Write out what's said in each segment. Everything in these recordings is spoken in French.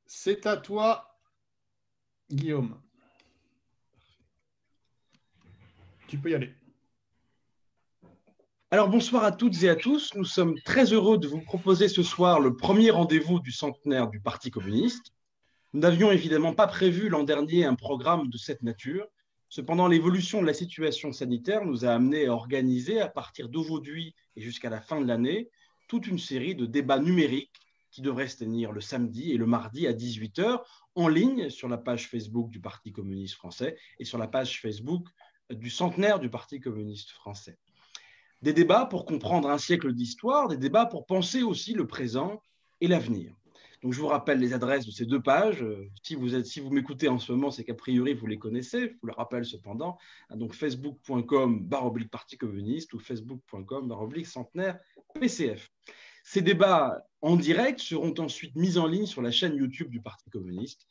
C'est à toi, Guillaume. Tu peux y aller. Alors bonsoir à toutes et à tous. Nous sommes très heureux de vous proposer ce soir le premier rendez-vous du centenaire du Parti communiste. Nous n'avions évidemment pas prévu l'an dernier un programme de cette nature. Cependant, l'évolution de la situation sanitaire nous a amenés à organiser, à partir d'aujourd'hui et jusqu'à la fin de l'année, toute une série de débats numériques qui devraient se tenir le samedi et le mardi à 18h en ligne sur la page Facebook du Parti communiste français et sur la page Facebook du centenaire du Parti communiste français. Des débats pour comprendre un siècle d'histoire, des débats pour penser aussi le présent et l'avenir. Donc, je vous rappelle les adresses de ces deux pages. Si vous m'écoutez en ce moment, c'est qu'a priori, vous les connaissez. Je vous le rappelle cependant. Donc, facebook.com/Parti communiste ou facebook.com/centenaire PCF. Ces débats en direct seront ensuite mis en ligne sur la chaîne YouTube du Parti communiste,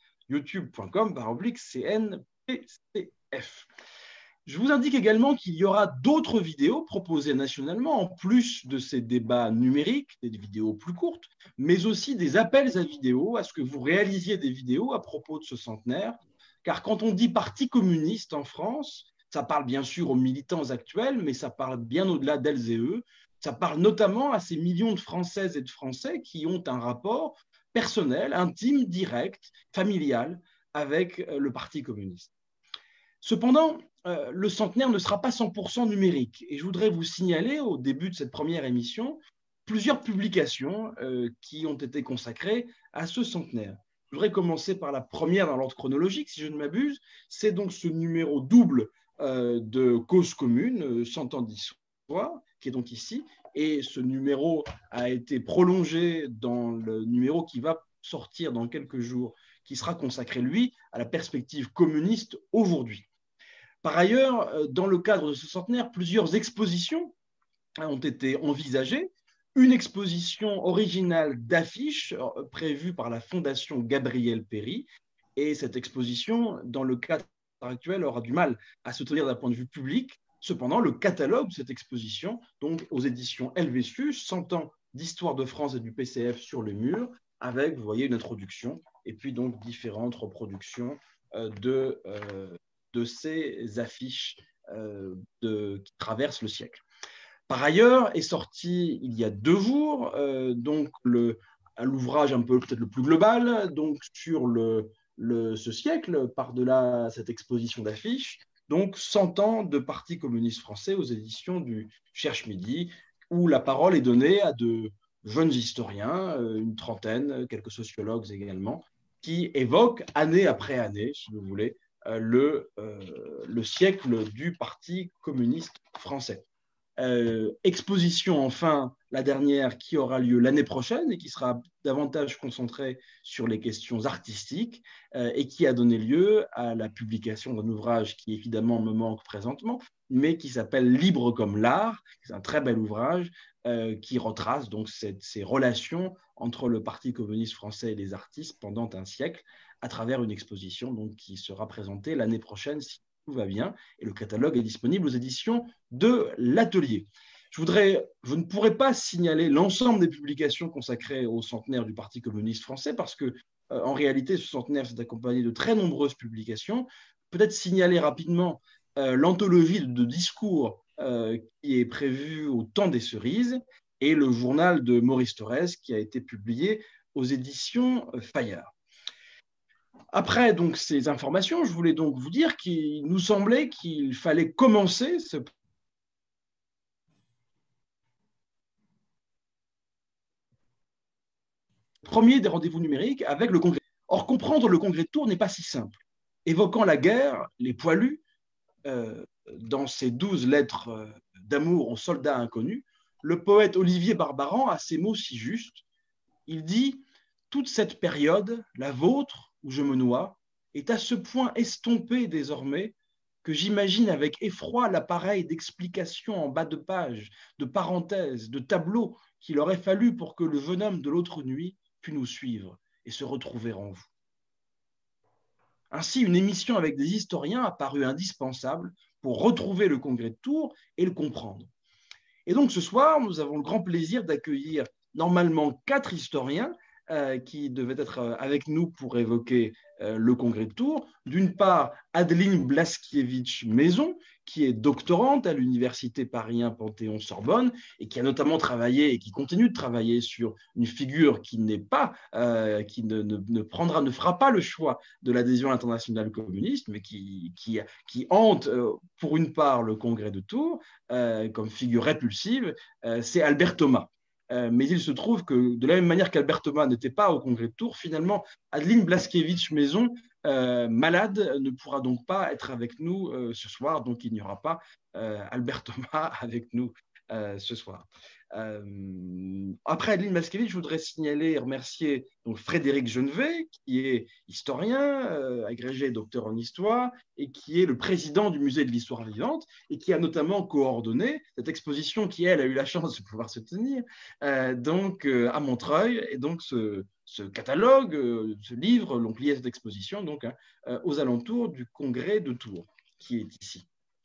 youtube.com/CNPCF. Je vous indique également qu'il y aura d'autres vidéos proposées nationalement, en plus de ces débats numériques, des vidéos plus courtes, mais aussi des appels à vidéos, à ce que vous réalisiez des vidéos à propos de ce centenaire. Car quand on dit Parti communiste en France, ça parle bien sûr aux militants actuels, mais ça parle bien au-delà d'elles et eux. Ça parle notamment à ces millions de Françaises et de Français qui ont un rapport personnel, intime, direct, familial avec le Parti communiste. Cependant, le centenaire ne sera pas 100% numérique. Et je voudrais vous signaler, au début de cette première émission, plusieurs publications qui ont été consacrées à ce centenaire. Je voudrais commencer par la première dans l'ordre chronologique, si je ne m'abuse. C'est donc ce numéro double de Cause commune, 100 ans d'histoire, qui est donc ici. Et ce numéro a été prolongé dans le numéro qui va sortir dans quelques jours, qui sera consacré, lui, à la perspective communiste aujourd'hui. Par ailleurs, dans le cadre de ce centenaire, plusieurs expositions ont été envisagées. Une exposition originale d'affiches prévue par la Fondation Gabriel Péri. Et cette exposition, dans le cadre actuel, aura du mal à se tenir d'un point de vue public. Cependant, le catalogue de cette exposition, donc aux éditions Helvétius, 100 ans d'histoire de France et du PCF sur le mur, avec, vous voyez, une introduction, et puis donc différentes reproductions de ces affiches qui traversent le siècle. Par ailleurs, est sorti il y a 2 jours donc l'ouvrage un peu peut-être le plus global donc sur ce siècle, par-delà cette exposition d'affiches, donc 100 ans de Parti communiste français aux éditions du Cherche Midi, où la parole est donnée à de jeunes historiens, une trentaine, quelques sociologues également, qui évoquent année après année, si vous voulez, le siècle du Parti communiste français. Exposition enfin, la dernière, qui aura lieu l'année prochaine et qui sera davantage concentrée sur les questions artistiques et qui a donné lieu à la publication d'un ouvrage qui évidemment me manque présentement, mais qui s'appelle Libre comme l'art. C'est un très bel ouvrage qui retrace donc ces relations entre le Parti communiste français et les artistes pendant un siècle à travers une exposition donc, qui sera présentée l'année prochaine si tout va bien. Et le catalogue est disponible aux éditions de l'Atelier. Je ne pourrais pas signaler l'ensemble des publications consacrées au centenaire du Parti communiste français parce que, en réalité, ce centenaire s'est accompagné de très nombreuses publications. Peut-être signaler rapidement l'anthologie de discours qui est prévue au Temps des Cerises et le journal de Maurice Thorez qui a été publié aux éditions Fayard. Après donc ces informations, je voulais donc vous dire qu'il nous semblait qu'il fallait commencer ce premier des rendez-vous numériques avec le Congrès. Or, comprendre le Congrès de Tours n'est pas si simple. Évoquant la guerre, les poilus, dans ses 12 lettres d'amour aux soldats inconnus, le poète Olivier Barbaran a ces mots si justes. Il dit « Toute cette période, la vôtre, où je me noie, est à ce point estompée désormais que j'imagine avec effroi l'appareil d'explications en bas de page, de parenthèses, de tableaux qu'il aurait fallu pour que le jeune homme de l'autre nuit pût nous suivre et se retrouver en vous. » Ainsi, une émission avec des historiens a paru indispensable pour retrouver le Congrès de Tours et le comprendre. Et donc ce soir, nous avons le grand plaisir d'accueillir normalement 4 historiens qui devaient être avec nous pour évoquer le congrès de Tours. D'une part, Adeline Blaskiewicz-Maison, qui est doctorante à l'université Paris 1 Panthéon-Sorbonne et qui a notamment travaillé et qui continue de travailler sur une figure qui n'est pas, qui ne fera pas le choix de l'adhésion internationale communiste, mais qui hante pour une part le congrès de Tours comme figure répulsive, c'est Albert Thomas. Mais il se trouve que de la même manière qu'Albert Thomas n'était pas au congrès de Tours, finalement, Adeline Blaskiewicz-Maison, malade, ne pourra donc pas être avec nous ce soir. Donc, il n'y aura pas Albert Thomas avec nous ce soir. Après Adeline Blaskiewicz, je voudrais signaler et remercier donc, Frédéric Genevet, qui est historien, agrégé docteur en histoire, et qui est le président du musée de l'histoire vivante, et qui a notamment coordonné cette exposition qui, elle, a eu la chance de pouvoir se tenir donc, à Montreuil, et donc ce catalogue, ce livre, donc lié à cette exposition, donc, aux alentours du congrès de Tours, qui est ici.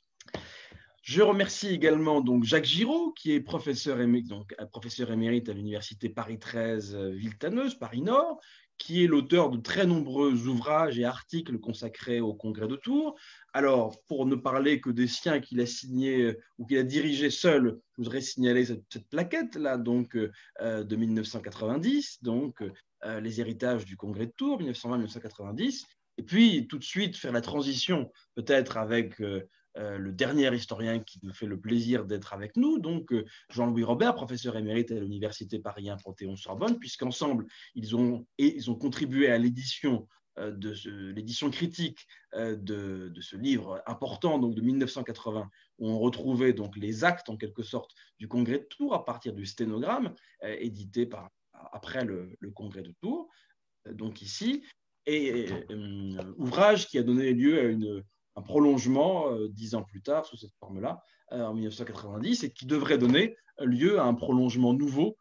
Je remercie également donc Jacques Giraud, qui est professeur émérite à l'université Paris 13 Villetaneuse, Paris Nord, qui est l'auteur de très nombreux ouvrages et articles consacrés au congrès de Tours. Alors, pour ne parler que des siens qu'il a signés ou qu'il a dirigés seul, je voudrais signaler cette plaquette-là, donc de 1990, donc les héritages du congrès de Tours, 1920-1990. Et puis, tout de suite, faire la transition, peut-être avec le dernier historien qui nous fait le plaisir d'être avec nous, donc Jean-Louis Robert, professeur émérite à l'université Paris 1 Panthéon-Sorbonne, puisqu'ensemble, ils ont contribué à l'édition l'édition critique de ce livre important donc de 1980, où on retrouvait donc les actes, en quelque sorte, du congrès de Tours à partir du sténogramme édité après le congrès de Tours, donc ici, et ouvrage qui a donné lieu à un prolongement 10 ans plus tard sous cette forme-là, en 1990, et qui devrait donner lieu à un prolongement nouveau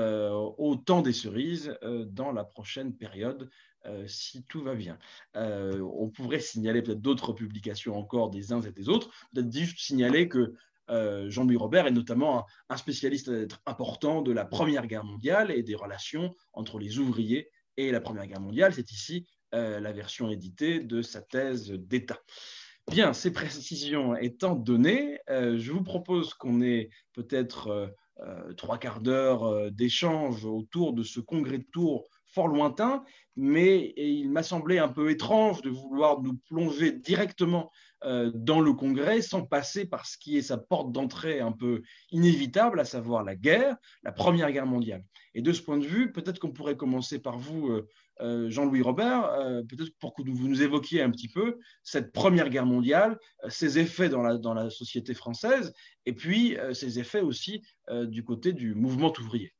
au temps des cerises dans la prochaine période, si tout va bien. On pourrait signaler peut-être d'autres publications encore des uns et des autres, peut-être juste signaler que Jean-Louis Robert est notamment un spécialiste important de la Première Guerre mondiale et des relations entre les ouvriers et la Première Guerre mondiale. C'est ici la version éditée de sa thèse d'État. Bien, ces précisions étant données, je vous propose qu'on ait peut-être 3/4 d'heure d'échange autour de ce congrès de Tours fort lointain, mais il m'a semblé un peu étrange de vouloir nous plonger directement dans le congrès sans passer par ce qui est sa porte d'entrée un peu inévitable, à savoir la guerre, la Première Guerre mondiale. Et de ce point de vue, peut-être qu'on pourrait commencer par vous, Jean-Louis Robert, peut-être pour que vous nous évoquiez un petit peu cette Première Guerre mondiale, ses effets dans la société française, et puis ses effets aussi du côté du mouvement ouvrier.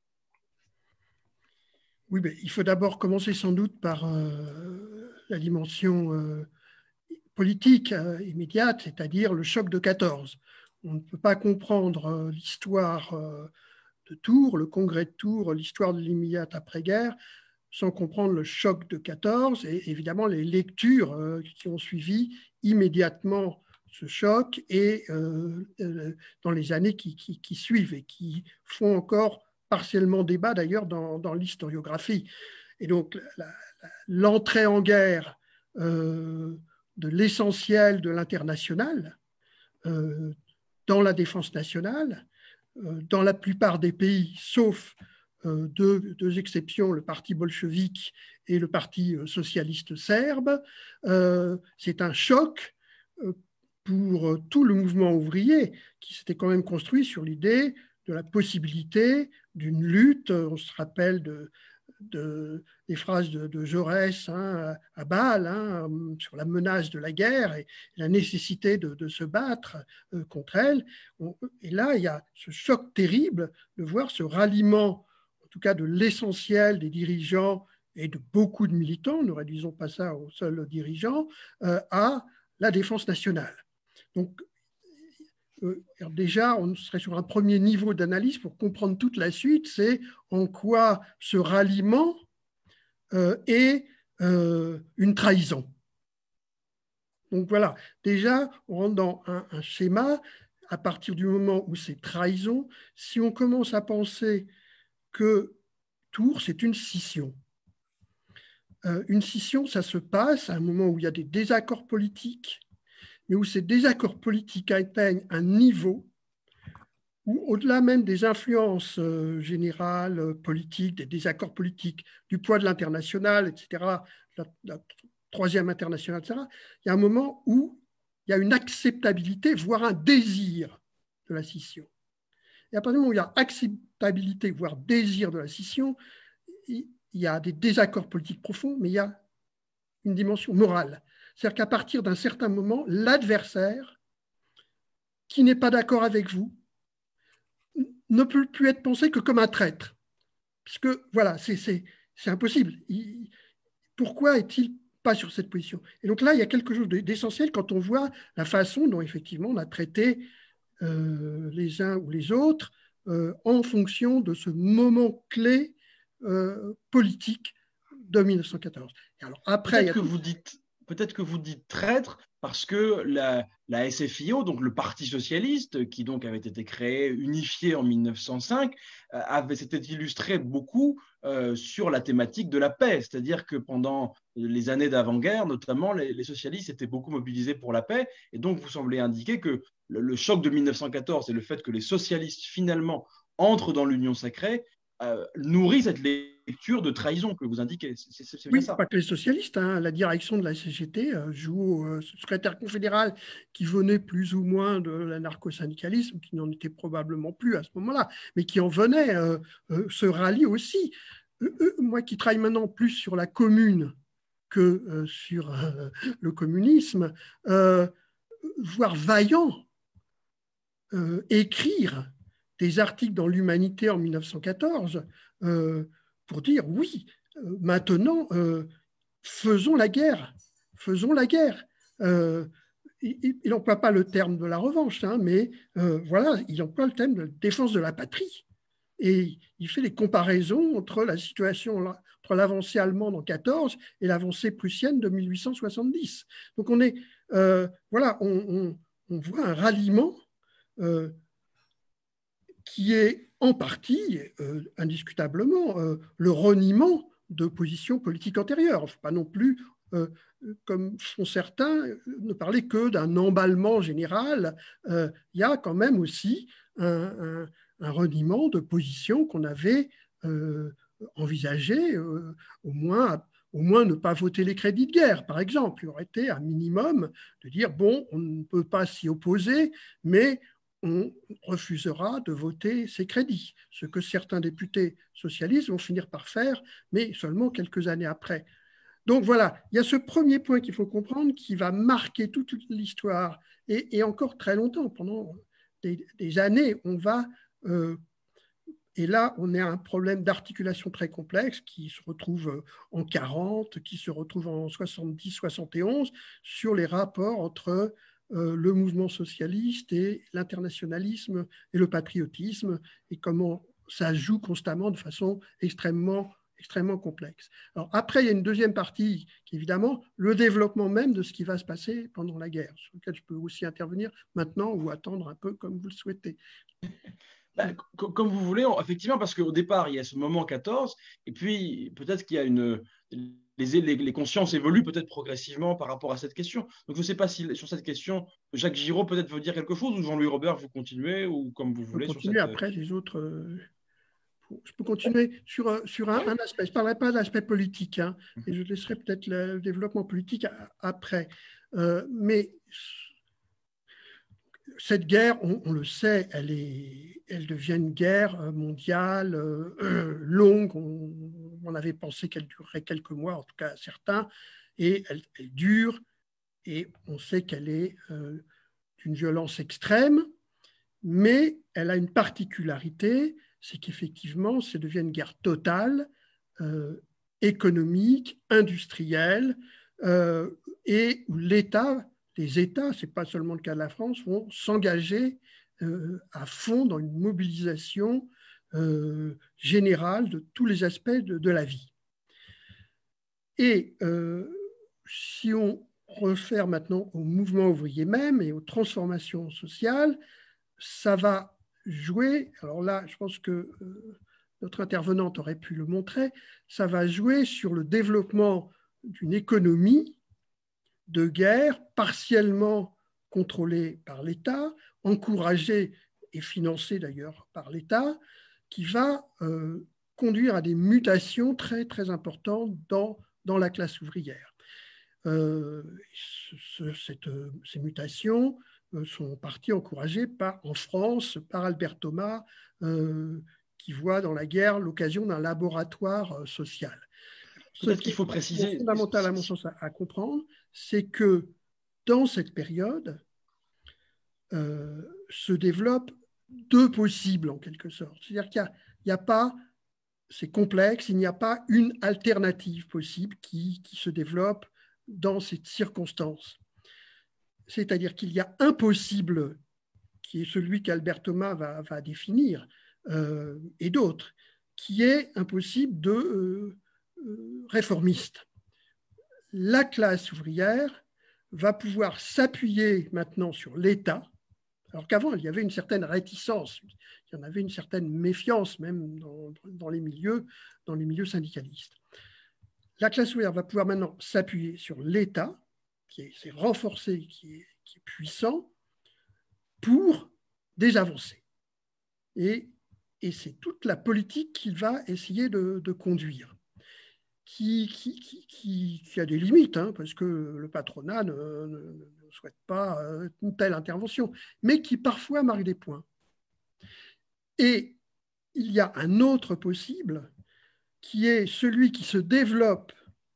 Oui, mais il faut d'abord commencer sans doute par la dimension politique immédiate, c'est-à-dire le choc de 14. On ne peut pas comprendre l'histoire de Tours, le congrès de Tours, l'histoire de l'immédiate après-guerre, sans comprendre le choc de 14 et évidemment les lectures qui ont suivi immédiatement ce choc et dans les années qui suivent et qui font encore partiellement débat d'ailleurs dans l'historiographie. Et donc l'entrée en guerre de l'essentiel de l'international dans la défense nationale, dans la plupart des pays, sauf deux exceptions, le parti bolchevique et le parti socialiste serbe. C'est un choc pour tout le mouvement ouvrier qui s'était quand même construit sur l'idée de la possibilité d'une lutte. On se rappelle des phrases de Jaurès à Bâle sur la menace de la guerre et la nécessité de se battre contre elle. Et là, il y a ce choc terrible de voir ce ralliement, en tout cas de l'essentiel des dirigeants et de beaucoup de militants, ne réduisons pas ça aux seuls dirigeants, à la défense nationale. Donc, déjà, on serait sur un premier niveau d'analyse pour comprendre toute la suite, c'est en quoi ce ralliement est une trahison. Donc voilà, déjà, on rentre dans un schéma. À partir du moment où c'est trahison, si on commence à penser que Tours, c'est une scission, une scission, ça se passe à un moment où il y a des désaccords politiques, mais où ces désaccords politiques atteignent un niveau où, au-delà même des influences générales, politiques, des désaccords politiques, du poids de l'international, etc., la troisième internationale, etc., il y a un moment où il y a une acceptabilité, voire un désir de la scission. Et à partir du moment où il y a acceptabilité, voire désir de la scission, il y a des désaccords politiques profonds, mais il y a une dimension morale. C'est-à-dire qu'à partir d'un certain moment, l'adversaire qui n'est pas d'accord avec vous ne peut plus être pensé que comme un traître. Puisque, voilà, c'est impossible. Pourquoi est-il pas sur cette position? Et donc là, il y a quelque chose d'essentiel quand on voit la façon dont, effectivement, on a traité les uns ou les autres en fonction de ce moment clé politique de 1914. Et alors, après, peut-être que vous dites traître parce que la SFIO, donc le Parti socialiste, qui donc avait été créé, unifié en 1905, s'était illustré beaucoup sur la thématique de la paix. C'est-à-dire que pendant les années d'avant-guerre, notamment, les socialistes étaient beaucoup mobilisés pour la paix. Et donc, vous semblez indiquer que le choc de 1914 et le fait que les socialistes, finalement, entrent dans l'Union sacrée, nourrit cette lecture de trahison que vous indiquez. C'est bien ça. Pas que les socialistes. La direction de la CGT joue au secrétaire confédéral qui venait plus ou moins de l'anarcho-syndicalisme, qui n'en était probablement plus à ce moment-là, mais qui en venait, se rallie aussi. Moi qui travaille maintenant plus sur la commune que sur le communisme, voir Vaillant écrire des articles dans l'Humanité en 1914 pour dire oui, maintenant, faisons la guerre. Faisons la guerre. Il n'emploie pas le terme de la revanche, mais voilà, il emploie le terme de défense de la patrie. Et il fait des comparaisons entre la situation, entre l'avancée allemande en 14 et l'avancée prussienne de 1870. Donc on est, voilà, on voit un ralliement qui est en partie, indiscutablement, le reniement de positions politiques antérieures. Il ne faut pas non plus, comme font certains, ne parler que d'un emballement général. Il y a quand même aussi un reniement de positions qu'on avait envisagées, au moins ne pas voter les crédits de guerre, par exemple. Il aurait été un minimum de dire, bon, on ne peut pas s'y opposer, mais on refusera de voter ces crédits, ce que certains députés socialistes vont finir par faire, mais seulement quelques années après. Donc voilà, il y a ce premier point qu'il faut comprendre qui va marquer toute l'histoire et encore très longtemps, pendant des années, on va... et là, on a un problème d'articulation très complexe qui se retrouve en 40, qui se retrouve en 70, 71, sur les rapports entre le mouvement socialiste et l'internationalisme et le patriotisme, et comment ça joue constamment de façon extrêmement complexe. Alors après, il y a une deuxième partie qui est évidemment le développement même de ce qui va se passer pendant la guerre, sur lequel je peux aussi intervenir maintenant ou attendre un peu comme vous le souhaitez. Comme vous voulez, effectivement, parce qu'au départ, il y a ce moment 14, et puis peut-être qu'il y a les consciences évoluent peut-être progressivement par rapport à cette question. Donc je ne sais pas si sur cette question, Jacques Giraud peut-être veut dire quelque chose, ou Jean-Louis Robert, vous continuez, ou comme vous voulez. Continuer sur cette... Après, les autres... Je peux continuer sur un aspect. Je ne parlerai pas de l'aspect politique, et je laisserai peut-être le développement politique après. Mais cette guerre, on le sait, elle devient une guerre mondiale longue. On avait pensé qu'elle durerait quelques mois, en tout cas certains, et elle dure, et on sait qu'elle est d'une violence extrême, mais elle a une particularité, c'est qu'effectivement, ça devient une guerre totale, économique, industrielle, et où les États, ce n'est pas seulement le cas de la France, vont s'engager à fond dans une mobilisation générale de tous les aspects de la vie. Et si on réfère maintenant au mouvement ouvrier même et aux transformations sociales, ça va jouer. Alors là, je pense que notre intervenante aurait pu le montrer, ça va jouer sur le développement d'une économie de guerre partiellement contrôlée par l'État, encouragée et financée d'ailleurs par l'État, qui va conduire à des mutations très, très importantes dans la classe ouvrière. Ces mutations sont en partie encouragées en France par Albert Thomas, qui voit dans la guerre l'occasion d'un laboratoire social. Peut-être qu'il faut préciser. Ce qui est fondamental à mon sens à comprendre, c'est que dans cette période se développent deux possibles en quelque sorte. C'est-à-dire qu'il n'y a pas, c'est complexe, il n'y a pas une alternative possible qui se développe dans cette circonstance. C'est-à-dire qu'il y a un possible qui est celui qu'Albert Thomas va définir, et d'autres, qui est un possible de réformiste. La classe ouvrière va pouvoir s'appuyer maintenant sur l'État, alors qu'avant, il y avait une certaine réticence, il y en avait une certaine méfiance même dans les milieux syndicalistes. La classe ouvrière va pouvoir maintenant s'appuyer sur l'État, qui est renforcé, qui est puissant, pour des avancées. Et c'est toute la politique qu'il va essayer de conduire, qui a des limites, hein, parce que le patronat ne souhaite pas une telle intervention, mais qui parfois marque des points. Et il y a un autre possible, qui est celui qui se développe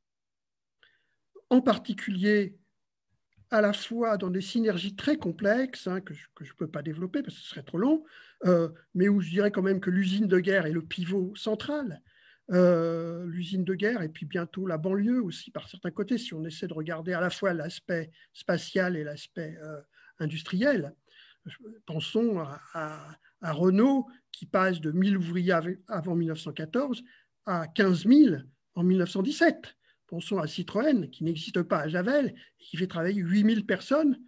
en particulier à la fois dans des synergies très complexes, hein, que je ne peux pas développer parce que ce serait trop long, mais où je dirais quand même que l'usine de guerre est le pivot central. L'usine de guerre et puis bientôt la banlieue aussi par certains côtés, si on essaie de regarder à la fois l'aspect spatial et l'aspect industriel. Pensons à Renault qui passe de 1000 ouvriers avant 1914 à 15 000 en 1917. Pensons à Citroën, qui n'existe pas à Javel, et qui fait travailler 8000 personnes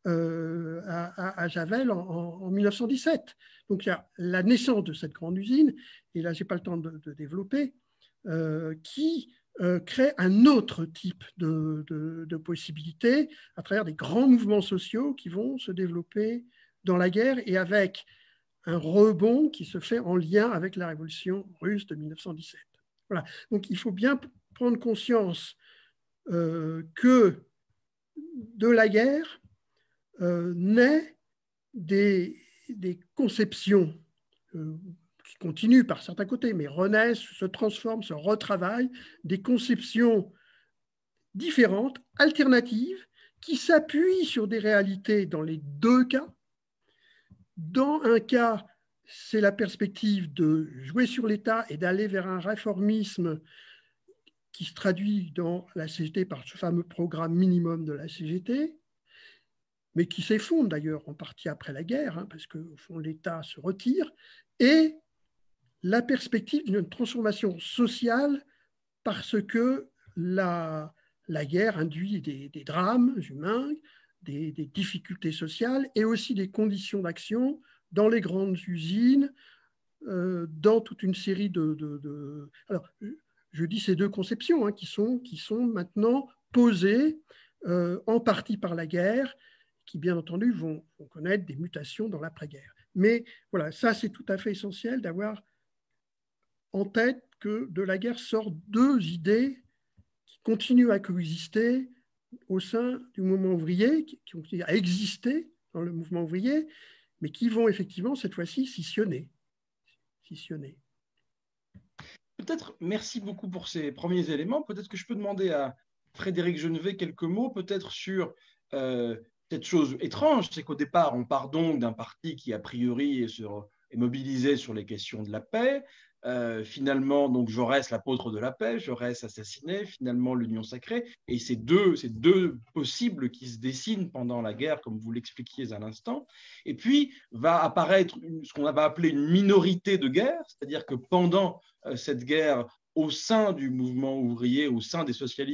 à Javel en 1917. Donc il y a la naissance de cette grande usine, et là je n'ai pas le temps de développer, qui crée un autre type de possibilités à travers des grands mouvements sociaux qui vont se développer dans la guerre et avec un rebond qui se fait en lien avec la révolution russe de 1917. Voilà. Donc il faut bien prendre conscience que de la guerre naît des conceptions qui continuent par certains côtés, mais renaissent, se transforment, se retravaillent, des conceptions différentes, alternatives, qui s'appuient sur des réalités dans les deux cas. Dans un cas, c'est la perspective de jouer sur l'État et d'aller vers un réformisme qui se traduit dans la CGT par ce fameux programme minimum de la CGT, mais qui s'effondre d'ailleurs en partie après la guerre, hein, parce que au fond, l'État se retire, et la perspective d'une transformation sociale parce que la guerre induit des drames humains, des difficultés sociales et aussi des conditions d'action dans les grandes usines, dans toute une série Alors, je dis ces deux conceptions hein, qui sont maintenant posées en partie par la guerre, qui bien entendu vont connaître des mutations dans l'après-guerre. Mais voilà, ça c'est tout à fait essentiel d'avoir en tête que de la guerre sortent deux idées qui continuent à coexister au sein du mouvement ouvrier, qui continuent à exister dans le mouvement ouvrier, mais qui vont effectivement cette fois-ci scissionner. Peut-être, merci beaucoup pour ces premiers éléments. Peut-être que je peux demander à Frédéric Genevet quelques mots, peut-être sur cette chose étrange, c'est qu'au départ, on part donc d'un parti qui, a priori, est mobilisé sur les questions de la paix. Finalement, donc Jaurès, l'apôtre de la paix, Jaurès assassiné, finalement l'union sacrée, et ces deux possibles qui se dessinent pendant la guerre, comme vous l'expliquiez à l'instant. Et puis va apparaître ce qu'on va appeler une minorité de guerre, c'est-à-dire que pendant cette guerre, au sein du mouvement ouvrier, au sein des socialistes,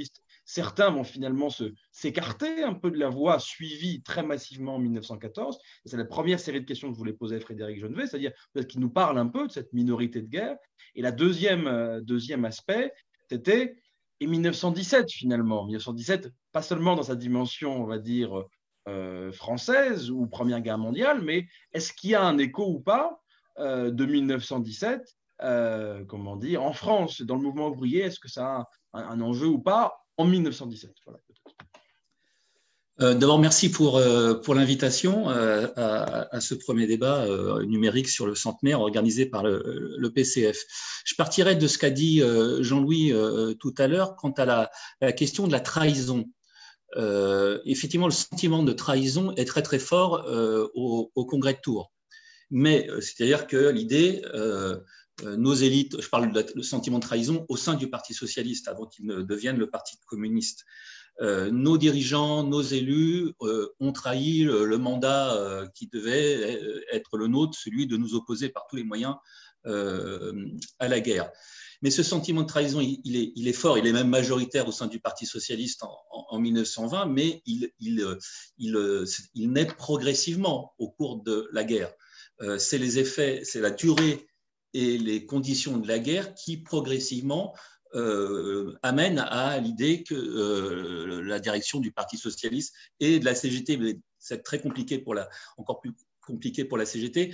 certains vont finalement s'écarter un peu de la voie suivie très massivement en 1914. C'est la première série de questions que je voulais poser à Frédéric Gennevet, c'est-à-dire peut-être qu'il nous parle un peu de cette minorité de guerre. Et la deuxième aspect, c'était et 1917 finalement. 1917, pas seulement dans sa dimension, on va dire, française ou Première Guerre mondiale, mais est-ce qu'il y a un écho ou pas de 1917 comment dire, en France, dans le mouvement ouvrier, est-ce que ça a un enjeu ou pas en 1917? Voilà, D'abord, merci pour l'invitation à ce premier débat numérique sur le centenaire organisé par le PCF. Je partirai de ce qu'a dit Jean-Louis tout à l'heure quant à la question de la trahison. Effectivement, le sentiment de trahison est très très fort au Congrès de Tours. Mais c'est-à-dire que l'idée, nos élites, je parle du sentiment de trahison au sein du Parti socialiste avant qu'il ne devienne le Parti communiste. Nos dirigeants, nos élus ont trahi le mandat qui devait être le nôtre, celui de nous opposer par tous les moyens à la guerre. Mais ce sentiment de trahison, il est fort, il est même majoritaire au sein du Parti socialiste en 1920, mais il naît progressivement au cours de la guerre. C'est les effets, c'est la durée et les conditions de la guerre qui progressivement amène à l'idée que la direction du Parti socialiste et de la CGT, mais c'est très compliqué encore plus compliqué pour la CGT,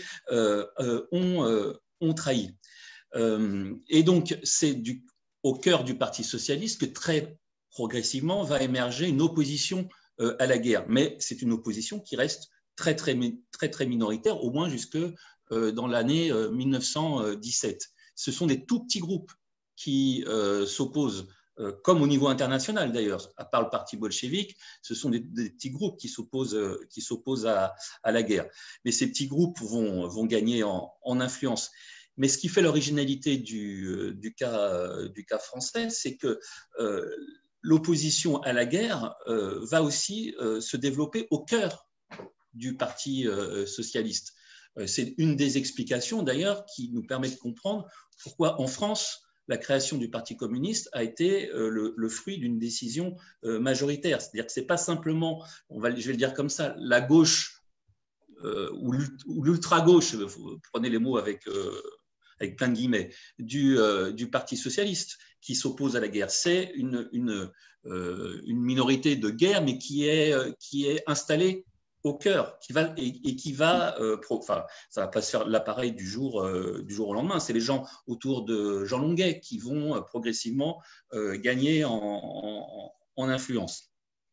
ont trahi. Et donc, c'est au cœur du Parti socialiste que très progressivement va émerger une opposition à la guerre. Mais c'est une opposition qui reste très, très, très, très minoritaire, au moins jusque dans l'année 1917. Ce sont des tout petits groupes qui s'opposent, comme au niveau international d'ailleurs, à part le parti bolchevique, ce sont des petits groupes qui s'opposent à la guerre. Mais ces petits groupes vont gagner en influence. Mais ce qui fait l'originalité du cas français, c'est que l'opposition à la guerre va aussi se développer au cœur du Parti socialiste. C'est une des explications d'ailleurs qui nous permet de comprendre pourquoi en France, la création du Parti communiste a été le fruit d'une décision majoritaire. C'est-à-dire que ce n'est pas simplement, je vais le dire comme ça, la gauche ou l'ultra-gauche, prenez les mots avec plein de guillemets, du Parti socialiste qui s'oppose à la guerre. C'est une minorité de guerre, mais qui est installée au cœur, qui va ça va pas se faire l'appareil du jour au lendemain. C'est les gens autour de Jean Longuet qui vont progressivement gagner en influence.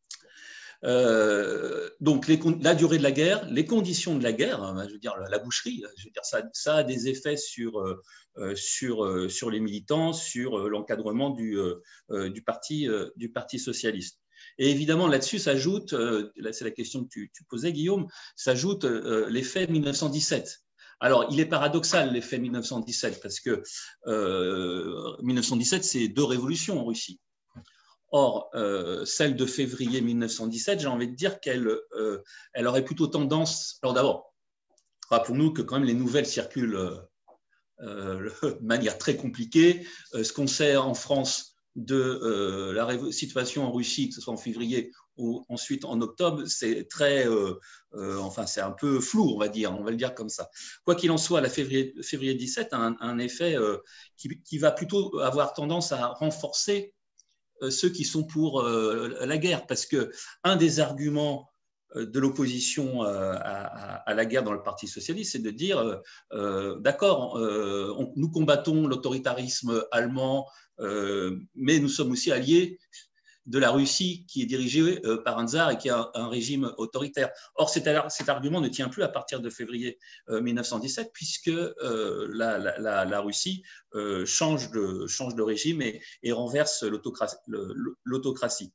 Donc la durée de la guerre, les conditions de la guerre, je veux dire la boucherie, je veux dire ça a des effets sur les militants, sur l'encadrement du parti socialiste. Et évidemment, là-dessus s'ajoute, là c'est la question que tu posais, Guillaume, s'ajoute l'effet 1917. Alors, il est paradoxal l'effet 1917 parce que 1917, c'est 2 révolutions en Russie. Or, celle de février 1917, j'ai envie de dire qu'elle aurait plutôt tendance… Alors d'abord, rappelons-nous que quand même les nouvelles circulent de manière très compliquée. Ce qu'on sait en France de la situation en Russie, que ce soit en février ou ensuite en octobre, c'est très, c'est un peu flou, on va le dire comme ça. Quoi qu'il en soit, la février 17 a un effet qui va plutôt avoir tendance à renforcer ceux qui sont pour la guerre, parce que un des arguments de l'opposition à la guerre dans le Parti socialiste, c'est de dire d'accord, nous combattons l'autoritarisme allemand, mais nous sommes aussi alliés de la Russie qui est dirigée par un tsar et qui a un régime autoritaire. Or, cet argument ne tient plus à partir de février 1917 puisque la Russie change de régime et renverse l'autocratie.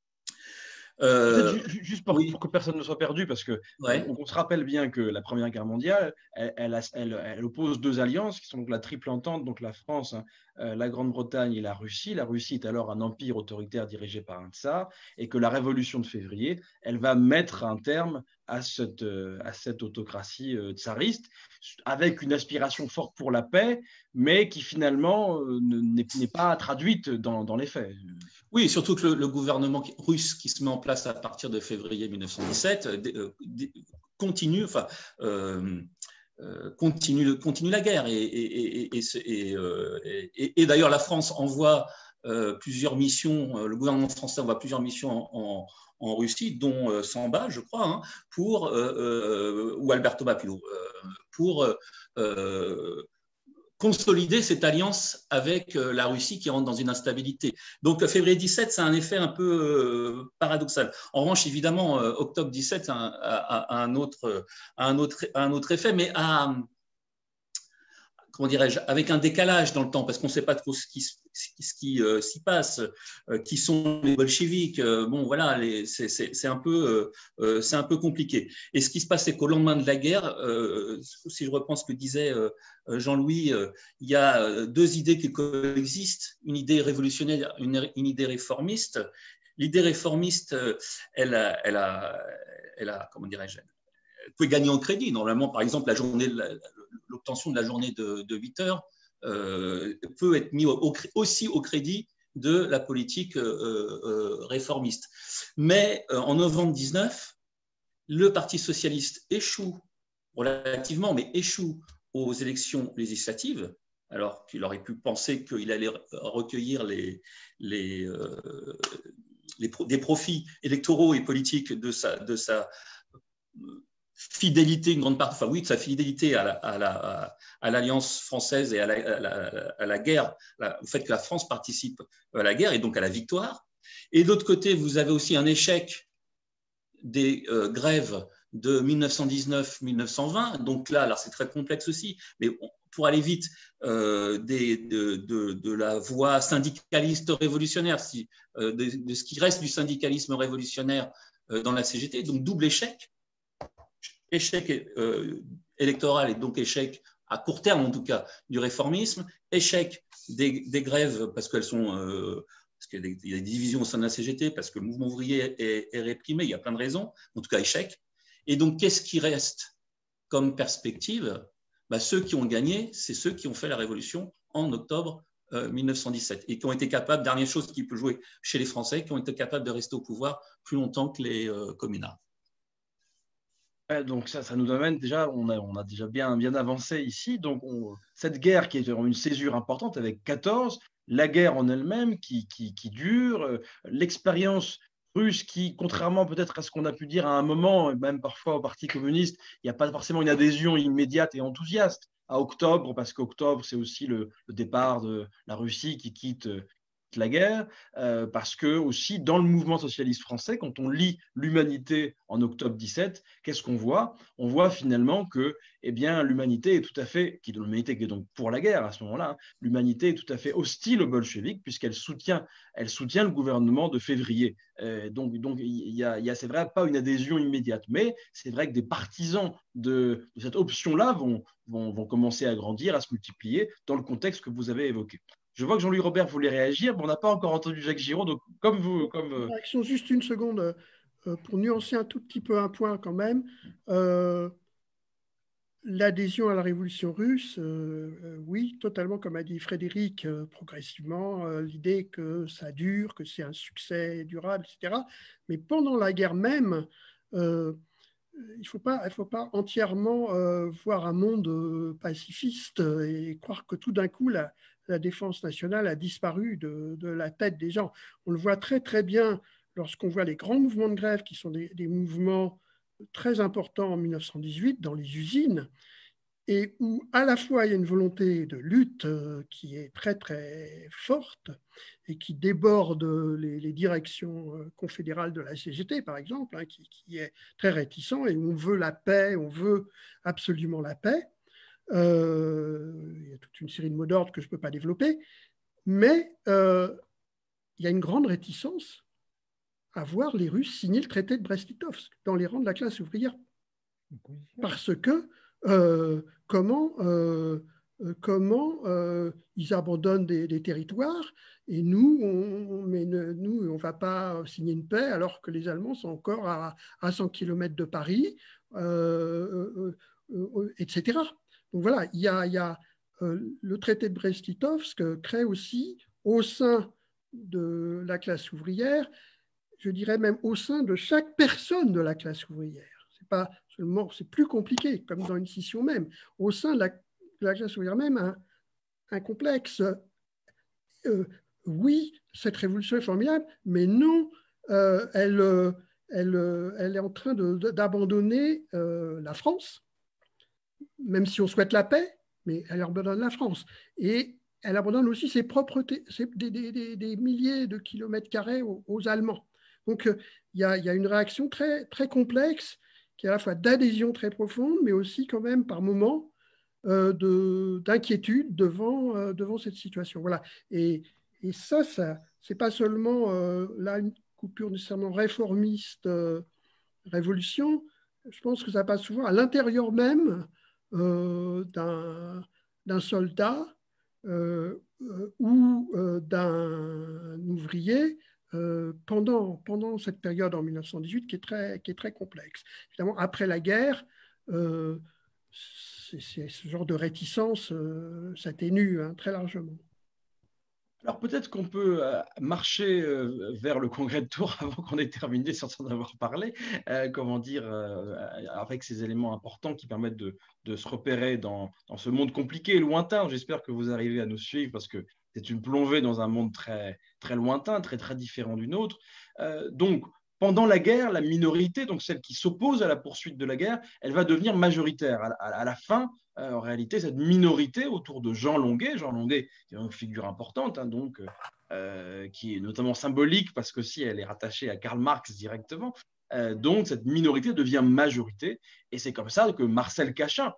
Juste pour que personne ne soit perdu, parce que on se rappelle bien que la Première Guerre mondiale, elle oppose 2 alliances qui sont donc la triple entente, donc la France, la Grande-Bretagne et la Russie. La Russie est alors un empire autoritaire dirigé par un tsar, et que la Révolution de février, elle va mettre un terme à cette autocratie tsariste, avec une aspiration forte pour la paix, mais qui finalement n'est pas traduite dans les faits. Oui, surtout que le gouvernement russe qui se met en place à partir de février 1917 continue la guerre. Et d'ailleurs, la France envoie plusieurs missions, le gouvernement français envoie plusieurs missions en Russie, dont Samba, je crois, hein, ou Alberto Bapilo, pour consolider cette alliance avec la Russie qui rentre dans une instabilité. Donc, février 17, c'est un effet un peu paradoxal. En revanche, évidemment, octobre 17 a un autre effet, mais comment dirais-je, avec un décalage dans le temps, parce qu'on ne sait pas trop ce qui s'y passe, qui sont les bolcheviks. Bon, voilà, c'est un peu compliqué. Et ce qui se passe, c'est qu'au lendemain de la guerre, si je reprends ce que disait Jean-Louis, il y a deux idées qui coexistent, une idée révolutionnaire, une idée réformiste. L'idée réformiste, elle a comment dirais-je, elle peut gagner en crédit. Normalement, par exemple, l'obtention de la journée de 8 heures peut être mise aussi au crédit de la politique réformiste. Mais en novembre 19, le Parti socialiste échoue relativement, mais échoue aux élections législatives, alors qu'il aurait pu penser qu'il allait recueillir des profits électoraux et politiques de sa fidélité, une grande partie, de sa fidélité à l'Alliance française et à la guerre, au fait que la France participe à la guerre et donc à la victoire. Et de l'autre côté, vous avez aussi un échec des grèves de 1919-1920. Donc là, c'est très complexe aussi, mais pour aller vite, de la voie syndicaliste révolutionnaire, de ce qui reste du syndicalisme révolutionnaire dans la CGT. Donc double échec électoral et donc échec à court terme en tout cas du réformisme, échec des grèves parce qu'elles sont parce qu'il y a des divisions au sein de la CGT, parce que le mouvement ouvrier est réprimé, il y a plein de raisons, en tout cas échec. Et donc qu'est-ce qui reste comme perspective? Ceux qui ont gagné, c'est ceux qui ont fait la révolution en octobre 1917 et qui ont été capables, dernière chose qui peut jouer chez les Français, qui ont été capables de rester au pouvoir plus longtemps que les communards. Donc ça nous amène déjà, on a déjà bien avancé ici. Donc cette guerre qui est une césure importante avec 14, la guerre en elle-même qui dure, l'expérience russe qui, contrairement peut-être à ce qu'on a pu dire à un moment, même parfois au Parti communiste, il n'y a pas forcément une adhésion immédiate et enthousiaste à octobre, parce qu'octobre c'est aussi le départ de la Russie qui quitte la guerre, parce que aussi dans le mouvement socialiste français, quand on lit l'Humanité en octobre 17, qu'est-ce qu'on voit? On voit finalement que l'humanité est tout à fait, l'humanité qui est donc pour la guerre à ce moment-là, hein, l'humanité est tout à fait hostile aux bolcheviks puisqu'elle soutient le gouvernement de février. Donc il y a c'est vrai pas une adhésion immédiate, mais c'est vrai que des partisans de cette option-là vont commencer à grandir, à se multiplier dans le contexte que vous avez évoqué. Je vois que Jean-Louis Robert voulait réagir, mais on n'a pas encore entendu Jacques Giraud, donc comme vous... Réaction, juste une seconde, pour nuancer un tout petit peu un point quand même. L'adhésion à la révolution russe, oui, totalement, comme a dit Frédéric, progressivement, l'idée que ça dure, que c'est un succès durable, etc. Mais pendant la guerre même, il ne faut pas entièrement voir un monde pacifiste et croire que tout d'un coup, la défense nationale a disparu de la tête des gens. On le voit très très bien lorsqu'on voit les grands mouvements de grève qui sont des mouvements très importants en 1918 dans les usines, et où à la fois il y a une volonté de lutte qui est très très forte et qui déborde les directions confédérales de la CGT par exemple, hein, qui est très réticent et où on veut la paix, on veut absolument la paix. Il y a toute une série de mots d'ordre que je ne peux pas développer, mais il y a une grande réticence à voir les Russes signer le traité de Brest-Litovsk dans les rangs de la classe ouvrière. Parce que comment comment ils abandonnent des territoires et nous, on ne va pas signer une paix alors que les Allemands sont encore à 100 km de Paris, etc. Donc voilà, il y a le traité de Brest-Litovsk crée aussi au sein de la classe ouvrière, je dirais même au sein de chaque personne de la classe ouvrière. C'est pas seulement, c'est plus compliqué, comme dans une scission même. Au sein de la classe ouvrière même, un complexe. Oui, cette révolution est formidable, mais non, elle est en train d'abandonner la France, même si on souhaite la paix, mais elle abandonne la France. Et elle abandonne aussi ses propres des milliers de kilomètres carrés aux Allemands. Donc, il y a une réaction très, très complexe, qui est à la fois d'adhésion très profonde, mais aussi quand même par moments d'inquiétude devant cette situation. Voilà. Et ça c'est pas seulement là une coupure nécessairement réformiste, révolution. Je pense que ça passe souvent à l'intérieur même d'un soldat ou d'un ouvrier pendant cette période en 1918 qui est très complexe. Évidemment, après la guerre, ce genre de réticence s'atténue très largement. Alors peut-être qu'on peut marcher vers le congrès de Tours avant qu'on ait terminé sans en avoir parlé, comment dire, avec ces éléments importants qui permettent de se repérer dans ce monde compliqué et lointain. J'espère que vous arrivez à nous suivre parce que c'est une plongée dans un monde très, très lointain, très, très différent du nôtre. Donc, pendant la guerre, la minorité, donc celle qui s'oppose à la poursuite de la guerre, elle va devenir majoritaire. À la fin, en réalité, cette minorité autour de Jean Longuet qui est une figure importante, donc, qui est notamment symbolique parce que si elle est rattachée à Karl Marx directement, donc cette minorité devient majorité. Et c'est comme ça que Marcel Cachin,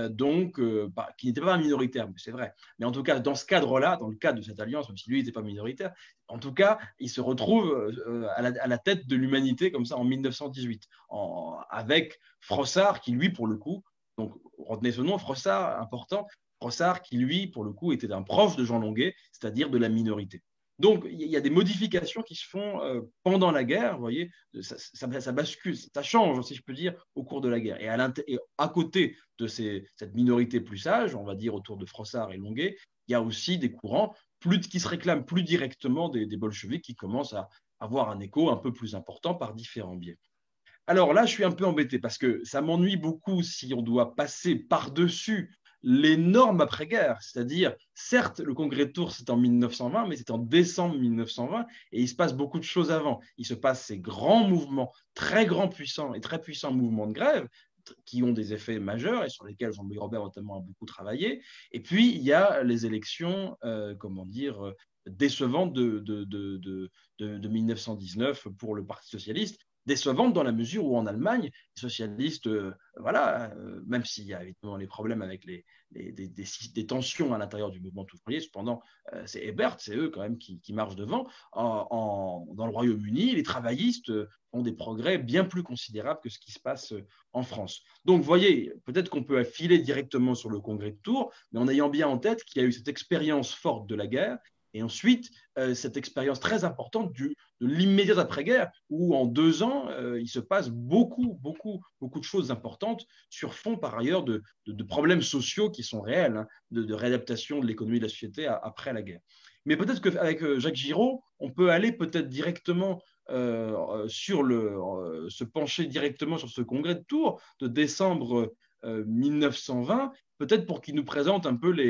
qui n'était pas minoritaire, mais c'est vrai. Mais en tout cas, dans ce cadre-là, dans le cadre de cette alliance, même si lui n'était pas minoritaire, en tout cas, il se retrouve à la tête de l'humanité comme ça en 1918, avec Frossard qui, lui, pour le coup, donc retenez ce nom, Frossard, important, Frossard qui, lui, pour le coup, était un proche de Jean Longuet, c'est-à-dire de la minorité. Donc, il y a des modifications qui se font pendant la guerre, vous voyez, ça bascule, ça change, si je peux dire, au cours de la guerre. Et à côté de cette minorité plus sage, on va dire autour de Frossard et Longuet, il y a aussi des courants qui se réclament plus directement des bolcheviks qui commencent à avoir un écho un peu plus important par différents biais. Alors là, je suis un peu embêté parce que ça m'ennuie beaucoup si on doit passer par-dessus les normes après-guerre. C'est-à-dire, certes, le congrès de Tours, c'est en 1920, mais c'est en décembre 1920 et il se passe beaucoup de choses avant. Il se passe ces grands mouvements, très grands, puissants et très puissants mouvements de grève qui ont des effets majeurs et sur lesquels Jean-Louis Robert notamment a beaucoup travaillé. Et puis, il y a les élections, décevantes de 1919 pour le Parti socialiste, décevantes dans la mesure où en Allemagne, les socialistes, même s'il y a évidemment les problèmes avec des tensions à l'intérieur du mouvement ouvrier, cependant, c'est Ebert, c'est eux quand même qui marchent devant. Dans le Royaume-Uni, les travaillistes ont des progrès bien plus considérables que ce qui se passe en France. Donc, vous voyez, peut-être qu'on peut affiler directement sur le congrès de Tours, mais en ayant bien en tête qu'il y a eu cette expérience forte de la guerre, et ensuite, cette expérience très importante de l'immédiat après-guerre, où en 2 ans, il se passe beaucoup de choses importantes sur fond, par ailleurs, de problèmes sociaux qui sont réels, de réadaptation de l'économie de la société après la guerre. Mais peut-être qu'avec Jacques Giraud, on peut aller peut-être directement se pencher directement sur ce congrès de Tours de décembre 1920, peut-être pour qu'il nous présente un peu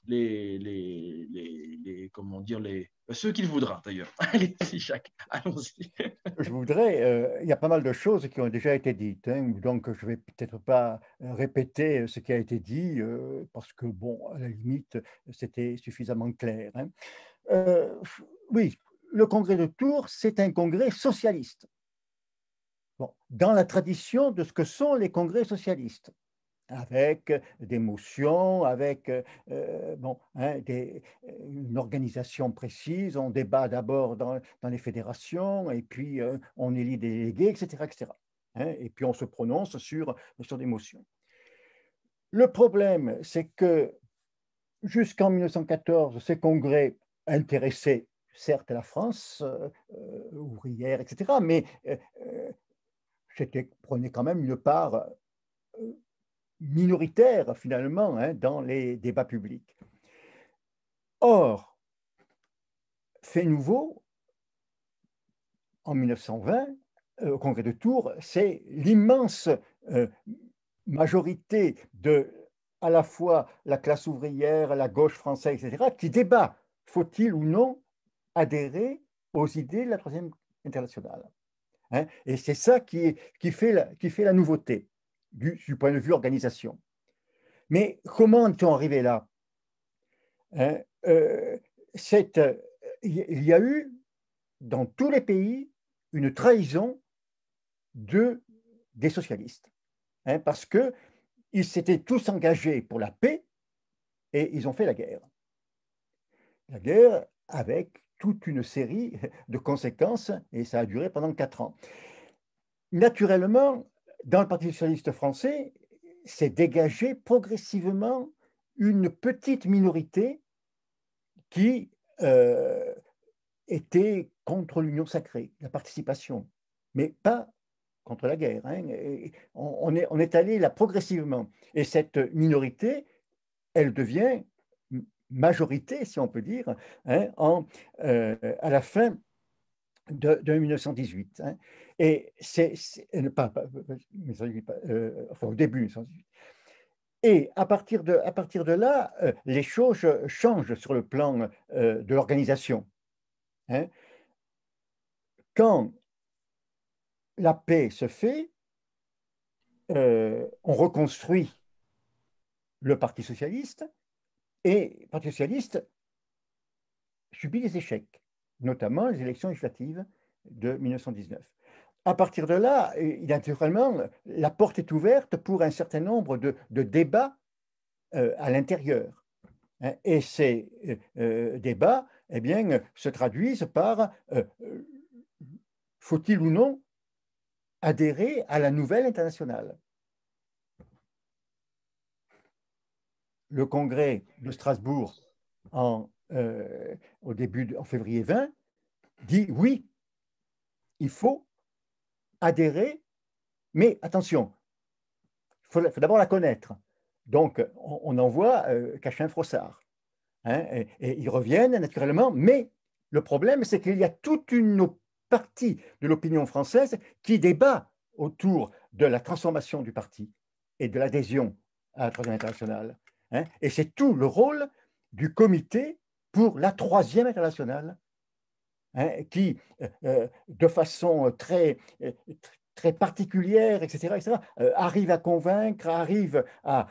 ceux qu'il voudra d'ailleurs. Allez-y, Jacques, allons-y. Je voudrais, il y a pas mal de choses qui ont déjà été dites, donc je ne vais peut-être pas répéter ce qui a été dit, parce que, bon, à la limite, c'était suffisamment clair. Oui, le congrès de Tours, c'est un congrès socialiste. Bon, dans la tradition de ce que sont les congrès socialistes, avec des motions, avec une organisation précise. On débat d'abord dans les fédérations et puis on élit des délégués, etc. Et puis on se prononce sur des motions. Le problème, c'est que jusqu'en 1914, ces congrès intéressaient certes la France ouvrière, etc., mais prenait quand même une part minoritaire, finalement, hein, dans les débats publics. Or, fait nouveau, en 1920, au congrès de Tours, c'est l'immense majorité de à la fois la classe ouvrière, la gauche française, etc., qui débat, faut-il ou non adhérer aux idées de la Troisième Internationale. Hein? Et c'est ça qui fait la nouveauté du point de vue organisation. Mais comment est-on arrivé là? Hein? Il y a eu dans tous les pays une trahison des socialistes, hein, parce qu'ils s'étaient tous engagés pour la paix et ils ont fait la guerre. La guerre avec toute une série de conséquences et ça a duré pendant 4 ans. Naturellement, dans le Parti socialiste français, s'est dégagée progressivement une petite minorité qui était contre l'union sacrée, la participation, mais pas contre la guerre. Hein. On est allé là progressivement. Et cette minorité, elle devient majorité, si on peut dire, hein, à la fin de 1918. Hein. Et enfin, au début 1918. Et à partir de là, les choses changent sur le plan de l'organisation. Hein. Quand la paix se fait, on reconstruit le Parti socialiste et le Parti socialiste subit des échecs, notamment les élections législatives de 1919. À partir de là, naturellement, la porte est ouverte pour un certain nombre de débats à l'intérieur. Et ces débats eh bien, se traduisent par faut-il ou non adhérer à la nouvelle internationale? Le congrès de Strasbourg en février 20 dit oui, il faut adhérer, mais attention, il faut d'abord la connaître. Donc, on envoie Cachin-Frossard. Hein, et ils reviennent naturellement, mais le problème, c'est qu'il y a toute une partie de l'opinion française qui débat autour de la transformation du parti et de l'adhésion à la Troisième Internationale. Hein, et c'est tout le rôle du comité pour la Troisième Internationale, hein, qui, de façon très particulière, etc., arrive à convaincre, arrive à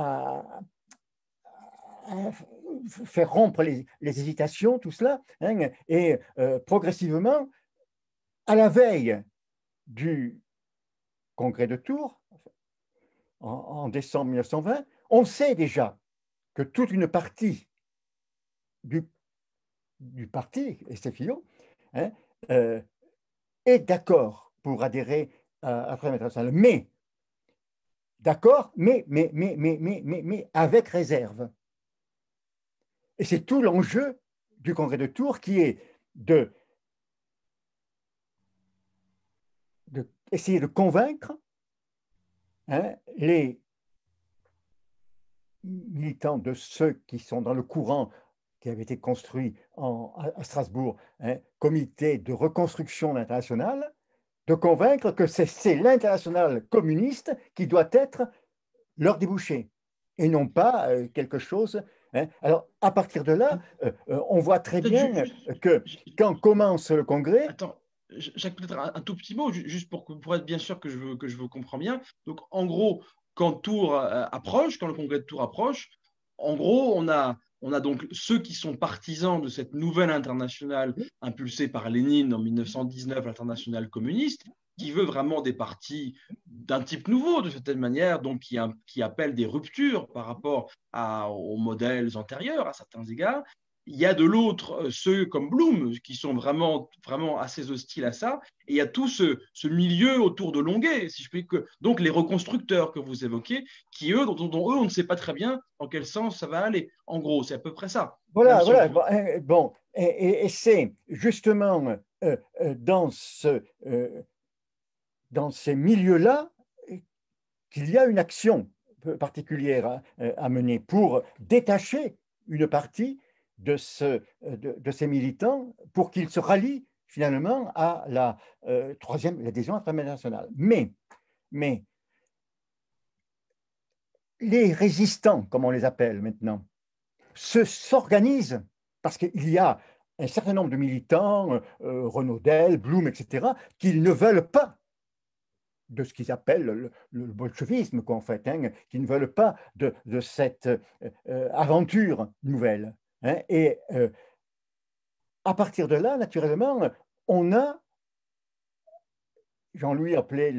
faire rompre les hésitations, tout cela, hein, et progressivement, à la veille du congrès de Tours, en décembre 1920, on sait déjà que toute une partie du parti, SFIO, hein, est d'accord pour adhérer à la Troisième Internationale, mais d'accord, mais avec réserve. Et c'est tout l'enjeu du congrès de Tours qui est essayer de convaincre, hein, les militants de ceux qui sont dans le courant qui avait été construit à Strasbourg, hein, comité de reconstruction internationale, de convaincre que c'est l'internationale communiste qui doit être leur débouché et non pas quelque chose. Hein. Alors, à partir de là, on voit très bien que quand commence le congrès… Attends, Jacques, peut-être un tout petit mot, juste pour être bien sûr que je vous comprends bien. Donc, en gros, quand Tours approche, quand le congrès de Tours approche, en gros, on a donc ceux qui sont partisans de cette nouvelle internationale impulsée par Lénine en 1919, l'internationale communiste, qui veut vraiment des partis d'un type nouveau, de certaine manière, donc qui appellent des ruptures par rapport aux modèles antérieurs, à certains égards. il y a de l'autre ceux comme Blum qui sont vraiment, vraiment assez hostiles à ça. Et il y a tout ce milieu autour de Longuet, si je puis que donc les reconstructeurs que vous évoquez, qui eux, dont eux, on ne sait pas très bien dans quel sens ça va aller. En gros, c'est à peu près ça. Voilà, Si voilà. Bon, et c'est justement dans dans ces milieux-là qu'il y a une action particulière à mener pour détacher une partie de ces militants pour qu'ils se rallient finalement à la troisième, l'adhésion internationale. Mais les résistants, comme on les appelle maintenant, s'organisent parce qu'il y a un certain nombre de militants, Renaudel, Blum, etc., qui ne veulent pas de ce qu'ils appellent le bolchevisme, en fait, hein, qui ne veulent pas de cette aventure nouvelle. Hein, et à partir de là, naturellement, on a, Jean-Louis appelait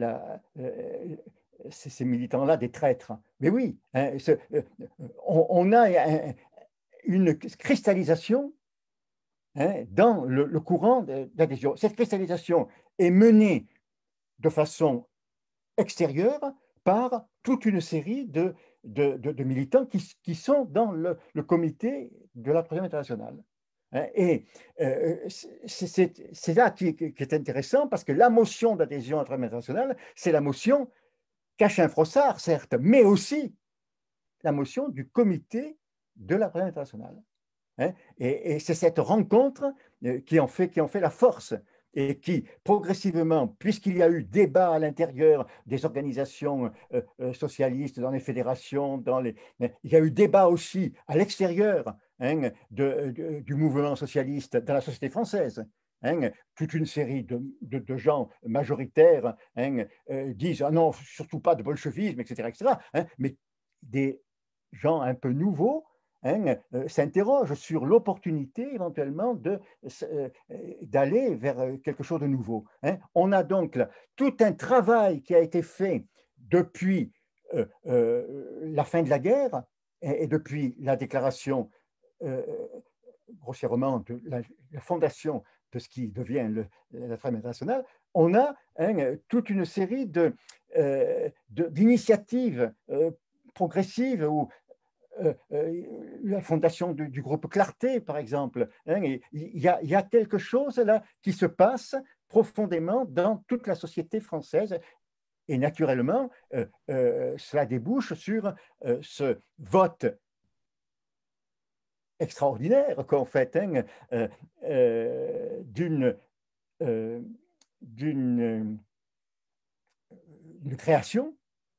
ces militants-là des traîtres. Mais oui, hein, on a une cristallisation, hein, dans le courant d'adhésion. Cette cristallisation est menée de façon extérieure par toute une série de militants qui sont dans le comité de la Troisième Internationale. Et c'est là qui est intéressant parce que la motion d'adhésion à la Troisième Internationale, c'est la motion Cachin-Frossard, certes, mais aussi la motion du comité de la Troisième Internationale. Et c'est cette rencontre qui en fait la force et qui, progressivement, puisqu'il y a eu débat à l'intérieur des organisations socialistes, dans les fédérations, il y a eu débat aussi à l'extérieur, hein, du mouvement socialiste dans la société française. Hein, toute une série de gens majoritaires, hein, disent « Ah non, surtout pas de bolchevisme, etc. etc. Hein, mais des gens un peu nouveaux, hein, s'interroge sur l'opportunité éventuellement d'aller vers quelque chose de nouveau. Hein. On a donc là, tout un travail qui a été fait depuis la fin de la guerre et depuis la déclaration, grossièrement, de la fondation de ce qui devient la Troisième Internationale. On a, hein, toute une série d'initiatives progressives où la fondation du groupe Clarté, par exemple. Hein, il y a quelque chose là qui se passe profondément dans toute la société française. Et naturellement, cela débouche sur ce vote extraordinaire qu'en fait, hein, d'une création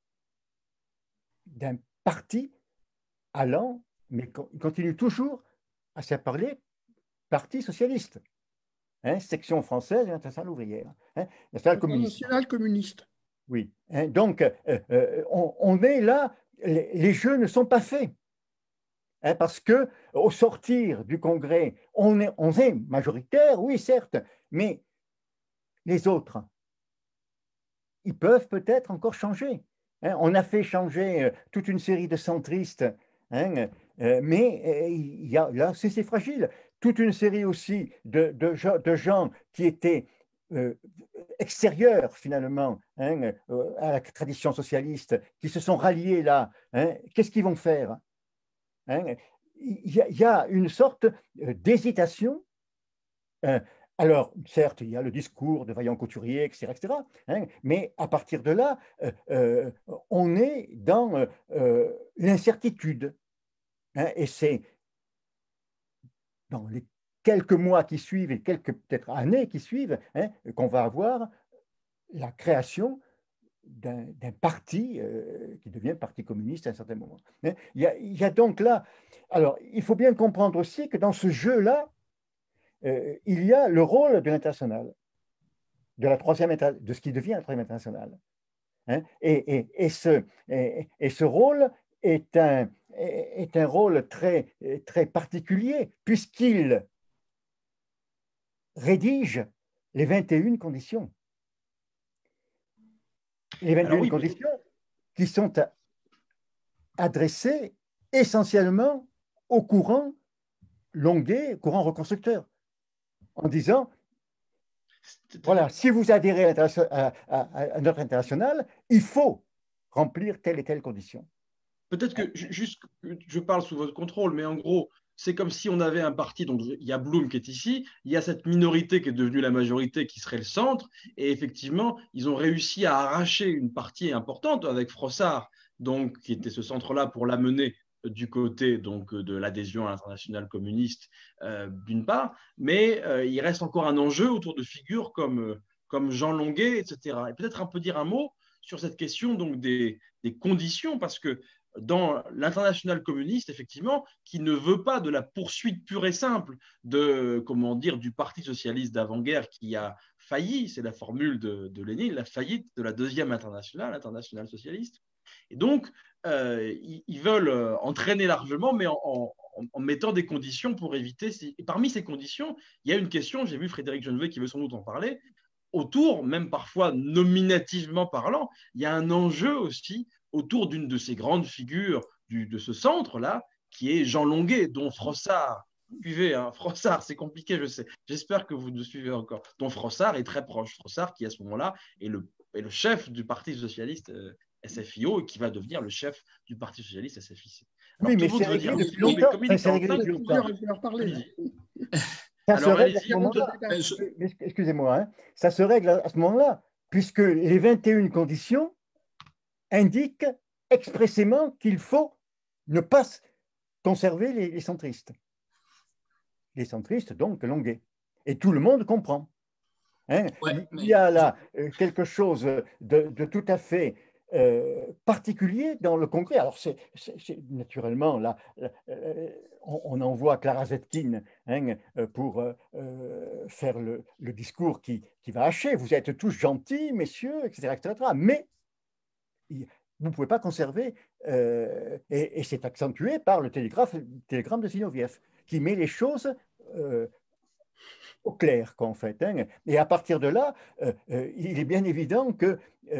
d'un parti allant, mais il continue toujours à se parler Parti socialiste, hein, section française et internationale ouvrière, hein, national communiste. Oui, hein, donc on est là, les jeux ne sont pas faits, hein, parce que au sortir du congrès, on est majoritaire, oui certes, mais les autres, ils peuvent peut-être encore changer. Hein, on a fait changer toute une série de centristes, hein, mais il y a, là, c'est fragile. Toute une série aussi de gens qui étaient extérieurs, finalement, hein, à la tradition socialiste, qui se sont ralliés là. Hein, qu'est-ce qu'ils vont faire? Hein, il y a une sorte d'hésitation. Alors, certes, il y a le discours de Vaillant-Couturier, etc., etc., hein, mais à partir de là, on est dans l'incertitude. Hein, et c'est dans les quelques mois qui suivent et quelques peut-être années qui suivent, hein, qu'on va avoir la création d'un parti qui devient parti communiste à un certain moment. Hein. Il y a donc là, alors il faut bien comprendre aussi que dans ce jeu-là, il y a le rôle de l'international, de ce qui devient la Troisième Internationale. Hein, et ce rôle est un rôle très, très particulier, puisqu'il rédige les 21 conditions. Les 21 conditions qui sont adressées essentiellement au courant Longuet, courant reconstructeur, en disant, voilà, si vous adhérez à notre international, il faut remplir telle et telle condition. Peut-être que juste, je parle sous votre contrôle, mais en gros, c'est comme si on avait un parti, donc il y a Blum qui est ici, il y a cette minorité qui est devenue la majorité qui serait le centre, et effectivement, ils ont réussi à arracher une partie importante avec Frossard, donc, qui était ce centre-là pour l'amener du côté donc, de l'adhésion à l'internationale communiste, d'une part, mais il reste encore un enjeu autour de figures comme Jean Longuet, etc. Et peut-être un peu dire un mot sur cette question donc, des conditions, parce que dans l'internationale communiste, effectivement, qui ne veut pas de la poursuite pure et simple de, comment dire, du Parti socialiste d'avant-guerre qui a failli, c'est la formule de Lénine, la faillite de la deuxième internationale, l'internationale socialiste. Et donc, ils veulent entraîner largement, mais en mettant des conditions pour éviter. Et parmi ces conditions, il y a une question, j'ai vu Frédéric Geneveux qui veut sans doute en parler, autour, même parfois nominativement parlant, il y a un enjeu aussi autour d'une de ces grandes figures de ce centre-là, qui est Jean Longuet, dont Frossard, suivez, hein, Frossard, c'est compliqué, je sais, j'espère que vous nous suivez encore, dont Frossard est très proche. Frossard, qui à ce moment-là est le chef du Parti socialiste SFIO et qui va devenir le chef du Parti socialiste SFIC. Alors, oui, mais c'est réglé depuis longtemps. C'est réglé depuis longtemps. Ça se règle à ce moment-là. Excusez-moi, hein, ça se règle à ce moment-là, puisque les 21 conditions indiquent expressément qu'il faut ne pas conserver les centristes. Les centristes, donc Longuet. Et tout le monde comprend. Hein. Ouais, il y a là quelque chose de tout à fait particulier dans le Congrès. Alors, c'est naturellement, là, on envoie Clara Zetkin, hein, pour faire le discours qui va hacher. Vous êtes tous gentils, messieurs, etc. Mais vous ne pouvez pas conserver, et c'est accentué par le télégramme de Zinoviev, qui met les choses au clair, en fait. Hein. Et à partir de là, il est bien évident que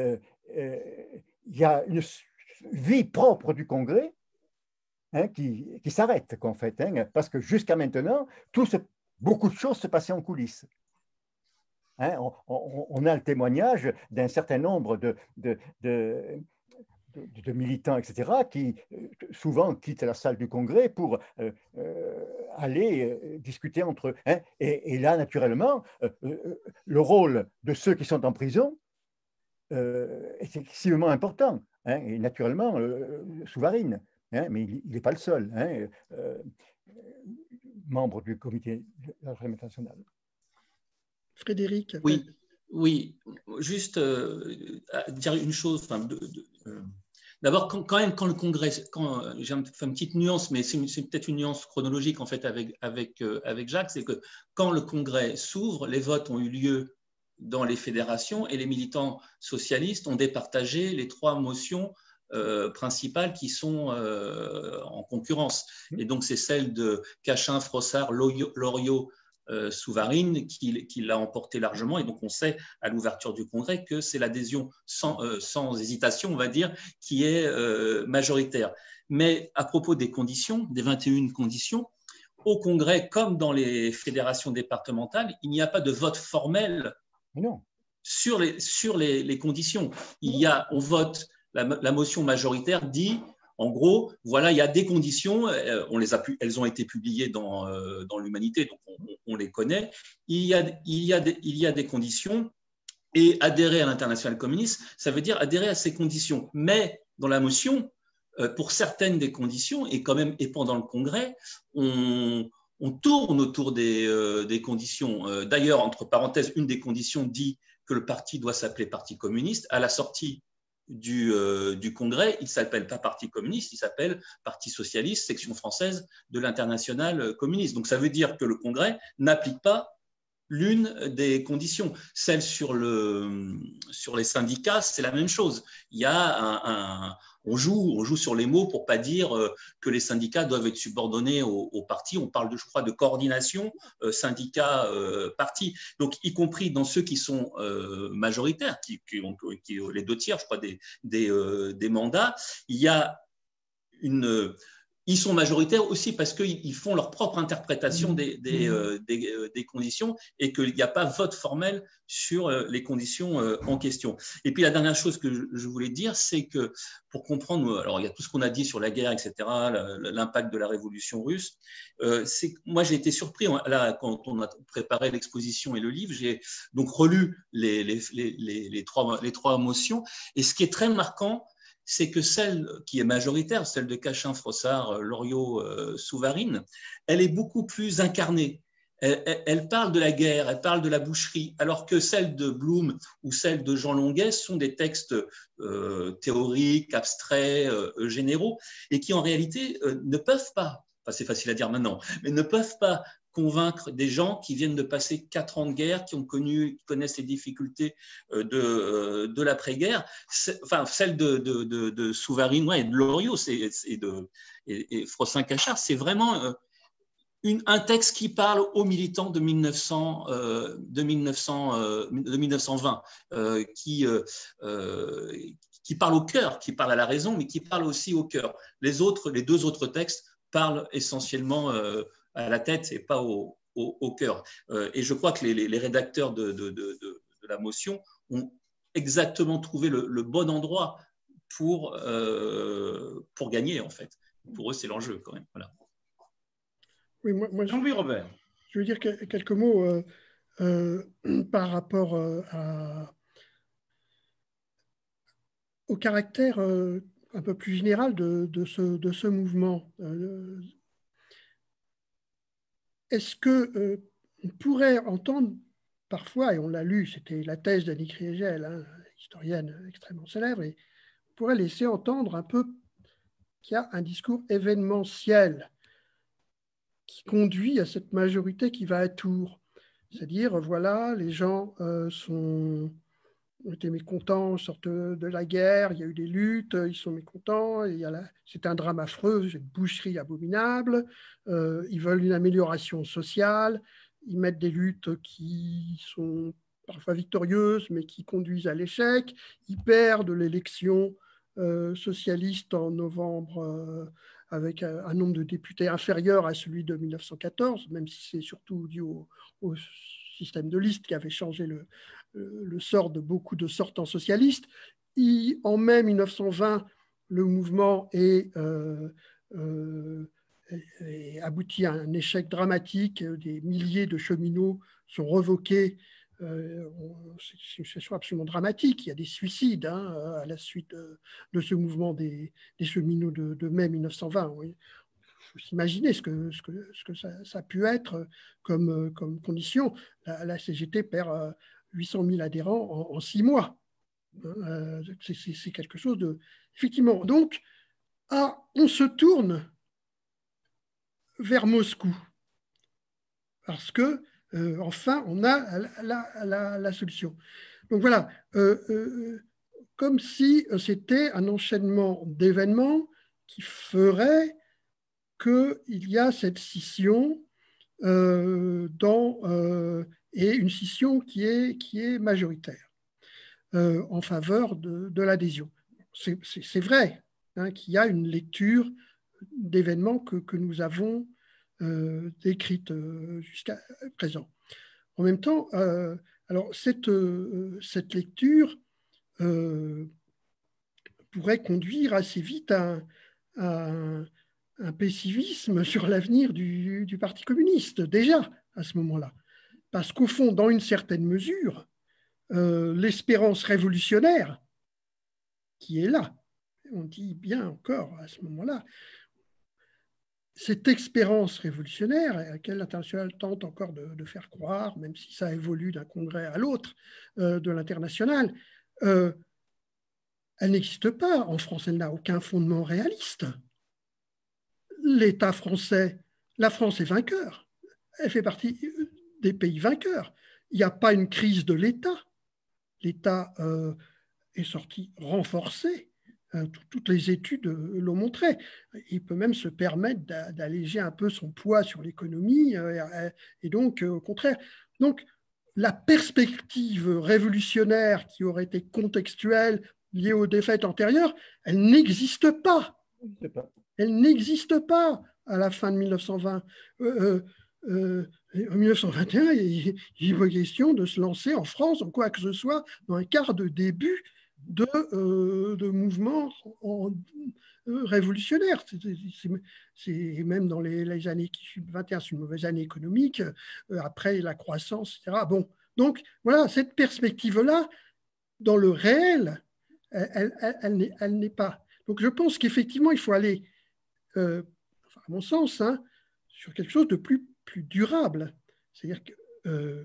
il y a une vie propre du Congrès, hein, qui s'arrête, en fait, hein, parce que jusqu'à maintenant, beaucoup de choses se passaient en coulisses. Hein, on a le témoignage d'un certain nombre de militants, etc., qui souvent quittent la salle du Congrès pour aller discuter entre eux. Hein, et là, naturellement, le rôle de ceux qui sont en prison est excessivement important. Hein, et naturellement, Souvarine, hein, mais il n'est pas le seul, hein, membre du comité de la République nationale. Frédéric. Oui, oui. Juste dire une chose. D'abord, quand le Congrès, j'ai une petite nuance, mais c'est peut-être une nuance chronologique en fait avec Jacques, c'est que quand le Congrès s'ouvre, les votes ont eu lieu dans les fédérations et les militants socialistes ont départagé les 3 motions principales qui sont en concurrence. Et donc, c'est celle de Cachin, Frossard, Loriot, Souvarine qui l'a emporté largement. Et donc, on sait à l'ouverture du Congrès que c'est l'adhésion sans hésitation, on va dire, qui est majoritaire. Mais à propos des conditions, des 21 conditions, au Congrès, comme dans les fédérations départementales, il n'y a pas de vote formel sur les conditions. On vote, la motion majoritaire dit, en gros, voilà, il y a des conditions, elles ont été publiées dans l'Humanité, donc on les connaît. Il y a des conditions, et adhérer à l'internationale communiste, ça veut dire adhérer à ces conditions. Mais dans la motion, pour certaines des conditions, et pendant le Congrès, on tourne autour des conditions. D'ailleurs, entre parenthèses, une des conditions dit que le parti doit s'appeler Parti communiste. À la sortie du Congrès, il ne s'appelle pas Parti communiste, il s'appelle Parti socialiste, section française de l'internationale communiste. Donc ça veut dire que le Congrès n'applique pas l'une des conditions. Celle sur les syndicats, c'est la même chose. Il y a on joue sur les mots pour pas dire que les syndicats doivent être subordonnés au parti. On parle, je crois, de coordination syndicat-parti. Donc, y compris dans ceux qui sont majoritaires, qui ont les 2 tiers, je crois, des mandats, il y a ils sont majoritaires aussi parce qu'ils font leur propre interprétation des conditions et qu'il n'y a pas vote formel sur les conditions en question. Et puis la dernière chose que je voulais dire, c'est que pour comprendre, alors il y a tout ce qu'on a dit sur la guerre, etc., l'impact de la révolution russe, moi j'ai été surpris, là, quand on a préparé l'exposition et le livre, j'ai donc relu les trois motions, et ce qui est très marquant, c'est que celle qui est majoritaire, celle de Cachin, Frossard, Loriot, Souvarine, elle est beaucoup plus incarnée. Elle parle de la guerre, elle parle de la boucherie, alors que celle de Blum ou celle de Jean Longuet sont des textes théoriques, abstraits, généraux, et qui en réalité ne peuvent pas, enfin c'est facile à dire maintenant, mais ne peuvent pas convaincre des gens qui viennent de passer 4 ans de guerre, qui connaissent les difficultés de l'après-guerre. Enfin, celle de Souvarine, et de Loriot et Frossin-Cachard, c'est vraiment un texte qui parle aux militants de 1920, qui parle au cœur, qui parle à la raison, mais qui parle aussi au cœur. Les deux autres textes parlent essentiellement à la tête et pas au cœur. Et je crois que les rédacteurs de la motion ont exactement trouvé le bon endroit pour gagner, en fait. Pour eux, c'est l'enjeu, quand même. Voilà. Oui, moi Jean-Louis Robert. Je veux dire quelques mots par rapport au caractère un peu plus général de ce mouvement. Est-ce qu'on pourrait entendre parfois, et on l'a lu, c'était la thèse d'Annie Kriegel, historienne extrêmement célèbre, et on pourrait laisser entendre un peu qu'il y a un discours événementiel qui conduit à cette majorité qui va à Tours. C'est-à-dire, voilà, les gens ont été mécontents, sortent de la guerre, il y a eu des luttes, ils sont mécontents, c'est un drame affreux, une boucherie abominable, ils veulent une amélioration sociale, ils mettent des luttes qui sont parfois victorieuses, mais qui conduisent à l'échec, ils perdent l'élection socialiste en novembre avec un nombre de députés inférieur à celui de 1914, même si c'est surtout dû au système de liste qui avait changé le sort de beaucoup de sortants socialistes. En mai 1920, le mouvement aboutit à un échec dramatique. Des milliers de cheminots sont revoqués. C'est une situation absolument dramatique. Il y a des suicides à la suite de ce mouvement des cheminots de mai 1920. Oui. Il faut s'imaginer ce que ça a pu être comme condition. La CGT perd 800 000 adhérents en 6 mois. C'est quelque chose de... Effectivement, donc, on se tourne vers Moscou parce que enfin, on a la solution. Donc voilà, comme si c'était un enchaînement d'événements qui ferait qu'il y a cette scission et une scission qui est majoritaire en faveur de l'adhésion. C'est vrai qu'il y a une lecture d'événements que nous avons décrite jusqu'à présent. En même temps, alors cette lecture pourrait conduire assez vite à un pessimisme sur l'avenir du Parti communiste, déjà à ce moment-là. Parce qu'au fond, dans une certaine mesure, l'espérance révolutionnaire qui est là, on dit bien encore à ce moment-là, cette expérience révolutionnaire à laquelle l'international tente encore de faire croire, même si ça évolue d'un congrès à l'autre de l'international, elle n'existe pas en France, elle n'a aucun fondement réaliste. L'État français, la France est vainqueur, elle fait partie des pays vainqueurs. Il n'y a pas une crise de l'État. L'État est sorti renforcé. Toutes les études l'ont montré. Il peut même se permettre d'alléger un peu son poids sur l'économie et donc, au contraire. Donc, la perspective révolutionnaire qui aurait été contextuelle liée aux défaites antérieures, elle n'existe pas. elle n'existe pas à la fin de 1920. En 1921, il n'est pas question de se lancer en France, en quoi que ce soit, dans un quart de début de mouvements révolutionnaires. C'est même dans les années qui suivent, 21, c'est une mauvaise année économique, après la croissance, etc. Bon, donc voilà, cette perspective-là, dans le réel, elle n'est pas. Donc je pense qu'effectivement, il faut aller, à mon sens, hein, sur quelque chose de plus durable. C'est-à-dire que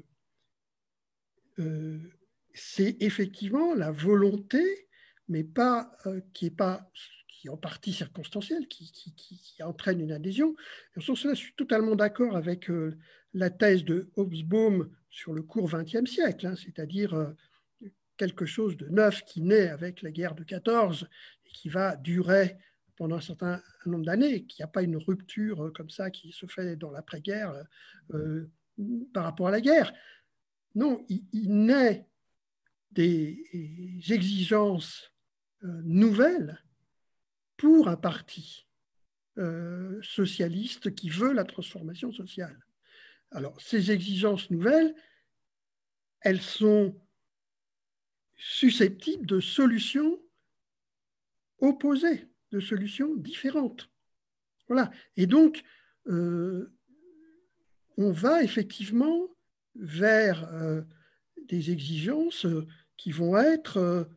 c'est effectivement la volonté, mais pas, qui est en partie circonstancielle, qui entraîne une adhésion. Et en ce sens-là, je suis totalement d'accord avec la thèse de Hobsbawm sur le court XXe siècle, hein, c'est-à-dire quelque chose de neuf qui naît avec la guerre de 14 et qui va durer pendant un certain nombre d'années, qu'il n'y a pas une rupture comme ça qui se fait dans l'après-guerre par rapport à la guerre. Non, il naît des exigences nouvelles pour un parti socialiste qui veut la transformation sociale. Alors, ces exigences nouvelles, elles sont susceptibles de solutions opposées, de solutions différentes. Voilà. Et donc, on va effectivement vers des exigences qui vont être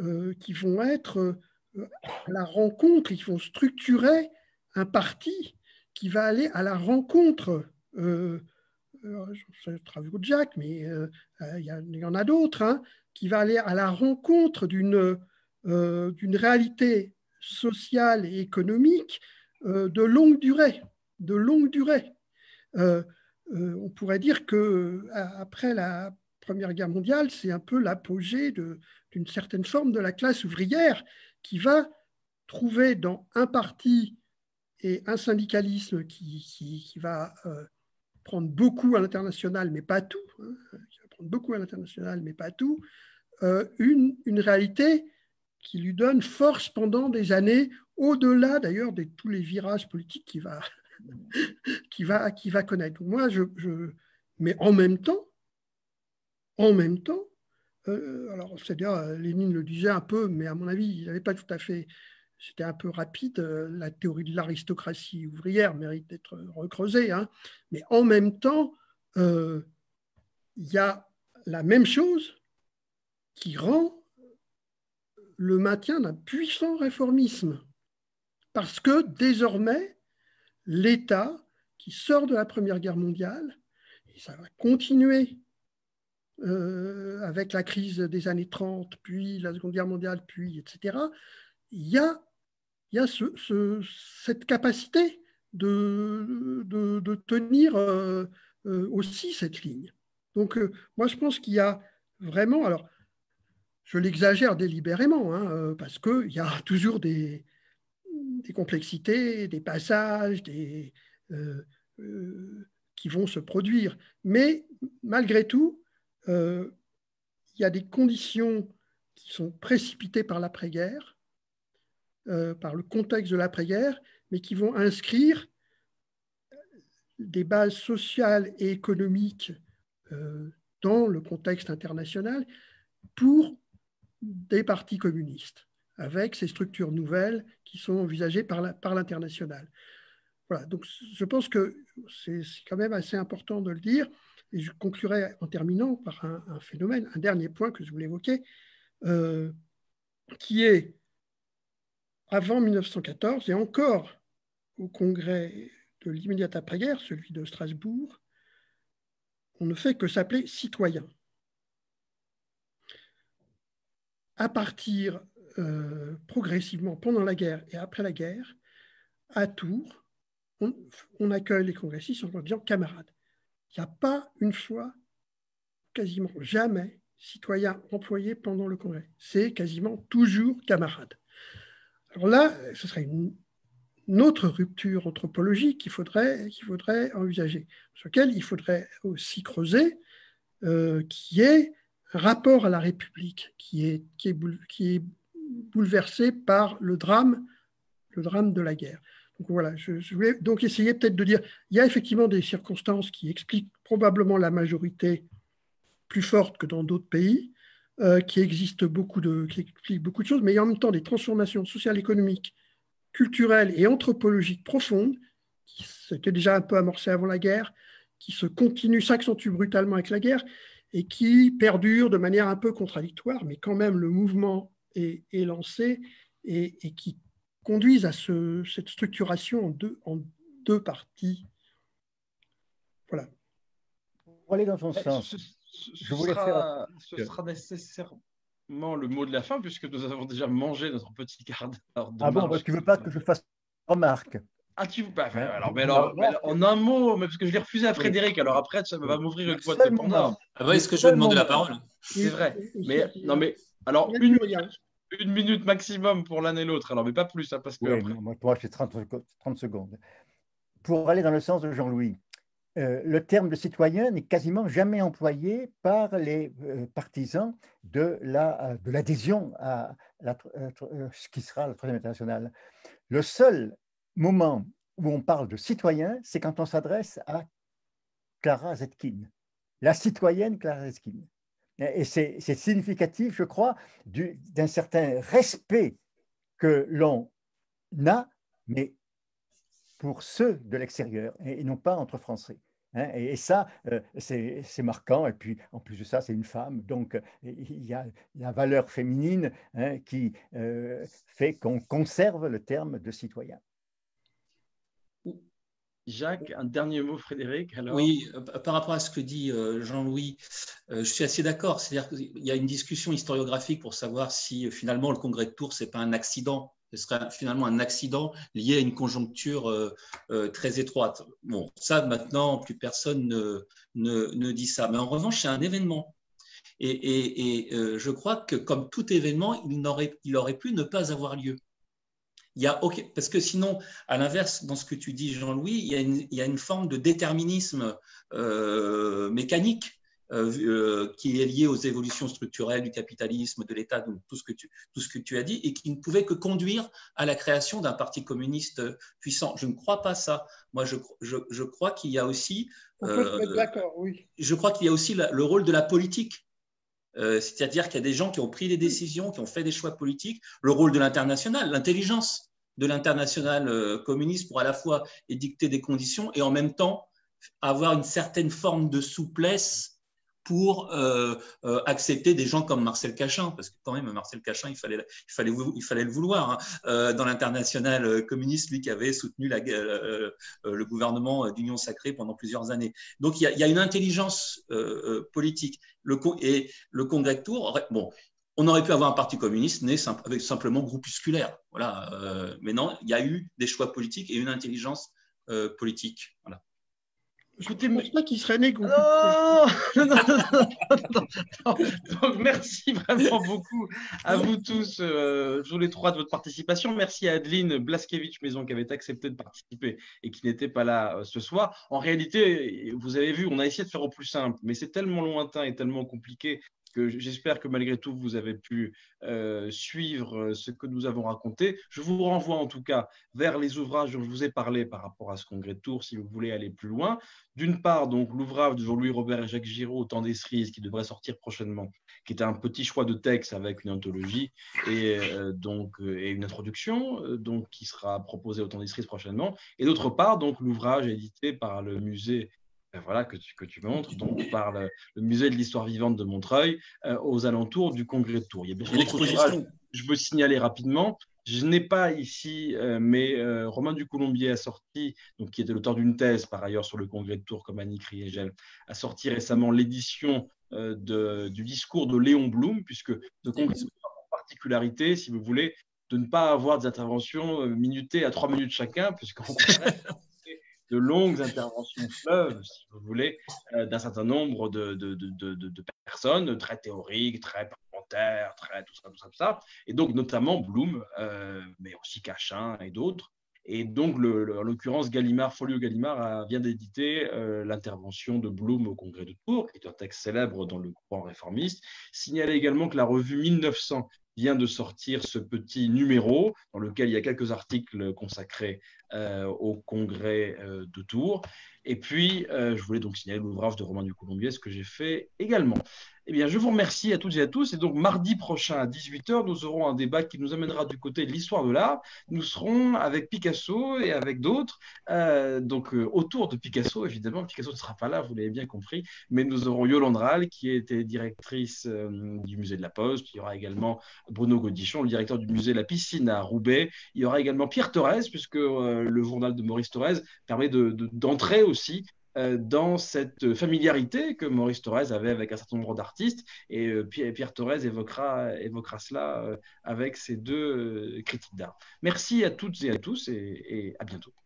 à la rencontre, qui vont structurer un parti qui va aller à la rencontre, je travaille avec Jacques, mais il y en a d'autres, hein, qui va aller à la rencontre d'une réalité sociale et économique de longue durée. On pourrait dire qu'après la Première Guerre mondiale, c'est un peu l'apogée d'une certaine forme de la classe ouvrière qui va trouver dans un parti et un syndicalisme qui va prendre beaucoup à l'international, mais pas tout, hein, qui va prendre beaucoup à l'international, mais pas tout, une réalité qui lui donne force pendant des années, au-delà d'ailleurs de tous les virages politiques qu'il va connaître. Donc moi, mais en même temps, alors c'est-à-dire Lénine le disait un peu, mais à mon avis, il n'avait pas tout à fait, c'était un peu rapide, la théorie de l'aristocratie ouvrière mérite d'être recreusée, hein, mais en même temps, il y a la même chose qui rend le maintien d'un puissant réformisme, parce que désormais, l'État qui sort de la Première Guerre mondiale, et ça va continuer avec la crise des années 30, puis la Seconde Guerre mondiale, puis etc., il y a cette capacité de tenir aussi cette ligne. Donc, moi, je pense qu'il y a vraiment, alors, je l'exagère délibérément, hein, parce qu'il y a toujours des complexités, des passages, qui vont se produire. Mais malgré tout, il y a des conditions qui sont précipitées par l'après-guerre, par le contexte de l'après-guerre, mais qui vont inscrire des bases sociales et économiques dans le contexte international pour des partis communistes, avec ces structures nouvelles qui sont envisagées par l'international. Voilà, donc je pense que c'est quand même assez important de le dire, et je conclurai en terminant par un phénomène, un dernier point que je voulais évoquer, qui est, avant 1914, et encore au congrès de l'immédiate après-guerre, celui de Strasbourg, on ne fait que s'appeler citoyen. À partir progressivement, pendant la guerre et après la guerre, à Tours, on accueille les congressistes en leur disant camarades. Il n'y a pas une fois, quasiment jamais, citoyen employé pendant le congrès. C'est quasiment toujours camarade. Alors là, ce serait une autre rupture anthropologique qu'il faudrait envisager, sur laquelle il faudrait aussi creuser, qui est un rapport à la République qui est bouleversé par le drame de la guerre. Donc voilà, je voulais donc essayer peut-être de dire, il y a effectivement des circonstances qui expliquent probablement la majorité plus forte que dans d'autres pays, qui expliquent beaucoup de choses, mais il y a en même temps des transformations sociales, économiques, culturelles et anthropologiques profondes, qui s'étaient déjà un peu amorcées avant la guerre, qui se continuent, s'accentuent brutalement avec la guerre, et qui perdurent de manière un peu contradictoire, mais quand même le mouvement est lancé et qui conduisent à cette structuration en deux parties. Voilà. Pour aller dans ton sens, ce sera nécessairement le mot de la fin, puisque nous avons déjà mangé notre petit quart d'heure de bon, tu ne veux pas que je fasse remarque? Ah, tu veux pas alors, en un mot, mais parce que je l'ai refusé à Frédéric, alors après, ça va m'ouvrir une boîte de Pandore. Ah ouais, est-ce que je vais demander la parole? C'est vrai. Mais non, mais alors, une minute maximum pour l'un et l'autre, alors, mais pas plus, hein, parce que. Oui, moi, j'ai 30 secondes. Pour aller dans le sens de Jean-Louis, le terme de citoyen n'est quasiment jamais employé par les partisans de l'adhésion à ce qui sera la Troisième Internationale. Le seul moment où on parle de citoyen, c'est quand on s'adresse à Clara Zetkin, la citoyenne Clara Zetkin. Et c'est significatif, je crois, d'un certain respect que l'on a, mais pour ceux de l'extérieur, et non pas entre Français. Et ça, c'est marquant. Et puis, en plus de ça, c'est une femme. Donc, il y a la valeur féminine qui fait qu'on conserve le terme de citoyen. Jacques, un dernier mot, Frédéric, alors. Oui, par rapport à ce que dit Jean-Louis, je suis assez d'accord. C'est-à-dire qu'il y a une discussion historiographique pour savoir si finalement le congrès de Tours, ce n'est pas un accident. Ce serait finalement un accident lié à une conjoncture très étroite. Bon, ça, maintenant, plus personne ne dit ça. Mais en revanche, c'est un événement. Et je crois que comme tout événement, il aurait pu ne pas avoir lieu. Parce que sinon, à l'inverse, dans ce que tu dis, Jean-Louis, il y a une forme de déterminisme mécanique qui est lié aux évolutions structurelles du capitalisme, de l'État, donc tout ce que tu as dit, et qui ne pouvait que conduire à la création d'un parti communiste puissant. Je ne crois pas ça. Moi, je crois qu'il y a aussi… oui. Je crois qu'il y a aussi le rôle de la politique. C'est-à-dire qu'il y a des gens qui ont pris des décisions, qui ont fait des choix politiques, le rôle de l'international, l'intelligence de l'international communiste pour à la fois édicter des conditions et en même temps avoir une certaine forme de souplesse pour accepter des gens comme Marcel Cachin, parce que quand même Marcel Cachin, il fallait le vouloir, hein, dans l'international communiste, lui qui avait soutenu le gouvernement d'Union sacrée pendant plusieurs années. Donc il y a une intelligence politique. Et le congrès de Tours, bon, on aurait pu avoir un parti communiste né avec simplement groupusculaire, voilà. Mais non, il y a eu des choix politiques et une intelligence politique, voilà. Écoutez, je ne pense pas qu'il serait né. Non. Donc, merci vraiment beaucoup à vous tous les trois de votre participation. Merci à Adeline Blaskevich-Maison qui avait accepté de participer et qui n'était pas là ce soir. En réalité, vous avez vu, on a essayé de faire au plus simple, mais c'est tellement lointain et tellement compliqué que j'espère que malgré tout, vous avez pu suivre ce que nous avons raconté. Je vous renvoie en tout cas vers les ouvrages dont je vous ai parlé par rapport à ce congrès de Tours, si vous voulez aller plus loin. D'une part, donc l'ouvrage de Jean-Louis Robert et Jacques Giraud, Au temps des cerises, qui devrait sortir prochainement, qui est un petit choix de texte avec une anthologie et une introduction, donc qui sera proposé au temps des cerises prochainement. Et d'autre part, donc l'ouvrage édité par le musée voilà, que tu montres, donc par le musée de l'histoire vivante de Montreuil, aux alentours du congrès de Tours. Il y a d'autres ouvrages, je veux signaler rapidement. Je n'ai pas ici, mais Romain Ducoulombier a sorti, donc, qui était l'auteur d'une thèse par ailleurs sur le congrès de Tours comme Annick Riegel, a sorti récemment l'édition du discours de Léon Blum, puisque le congrès de Tours a pour particularité, si vous voulez, de ne pas avoir des interventions minutées à 3 minutes chacun, puisqu'en contraire, de longues interventions fleuves, si vous voulez, d'un certain nombre de personnes, très théoriques, très parlementaires, très tout ça. Et donc, notamment Blum, mais aussi Cachin et d'autres. Et donc, en l'occurrence, Folio Gallimard vient d'éditer l'intervention de Blum au Congrès de Tours, qui est un texte célèbre dans le courant réformiste. Signalez également que la revue 1900, vient de sortir ce petit numéro dans lequel il y a quelques articles consacrés au congrès de Tours. Et puis, je voulais donc signaler l'ouvrage de Romain Ducoulombier, ce que j'ai fait également. Eh bien, je vous remercie à toutes et à tous. Et donc, mardi prochain à 18h, nous aurons un débat qui nous amènera du côté de l'histoire de l'art. Nous serons avec Picasso et avec d'autres, autour de Picasso, évidemment. Picasso ne sera pas là, vous l'avez bien compris, mais nous aurons Yolande Rall, qui était directrice du musée de la Poste. Il y aura également Bruno Godichon, le directeur du musée La Piscine à Roubaix. Il y aura également Pierre Thorez, puisque le journal de Maurice Thorez permet d'entrer aussi dans cette familiarité que Maurice Thorez avait avec un certain nombre d'artistes. Et Pierre Thorez évoquera cela avec ses deux critiques d'art. Merci à toutes et à tous et à bientôt.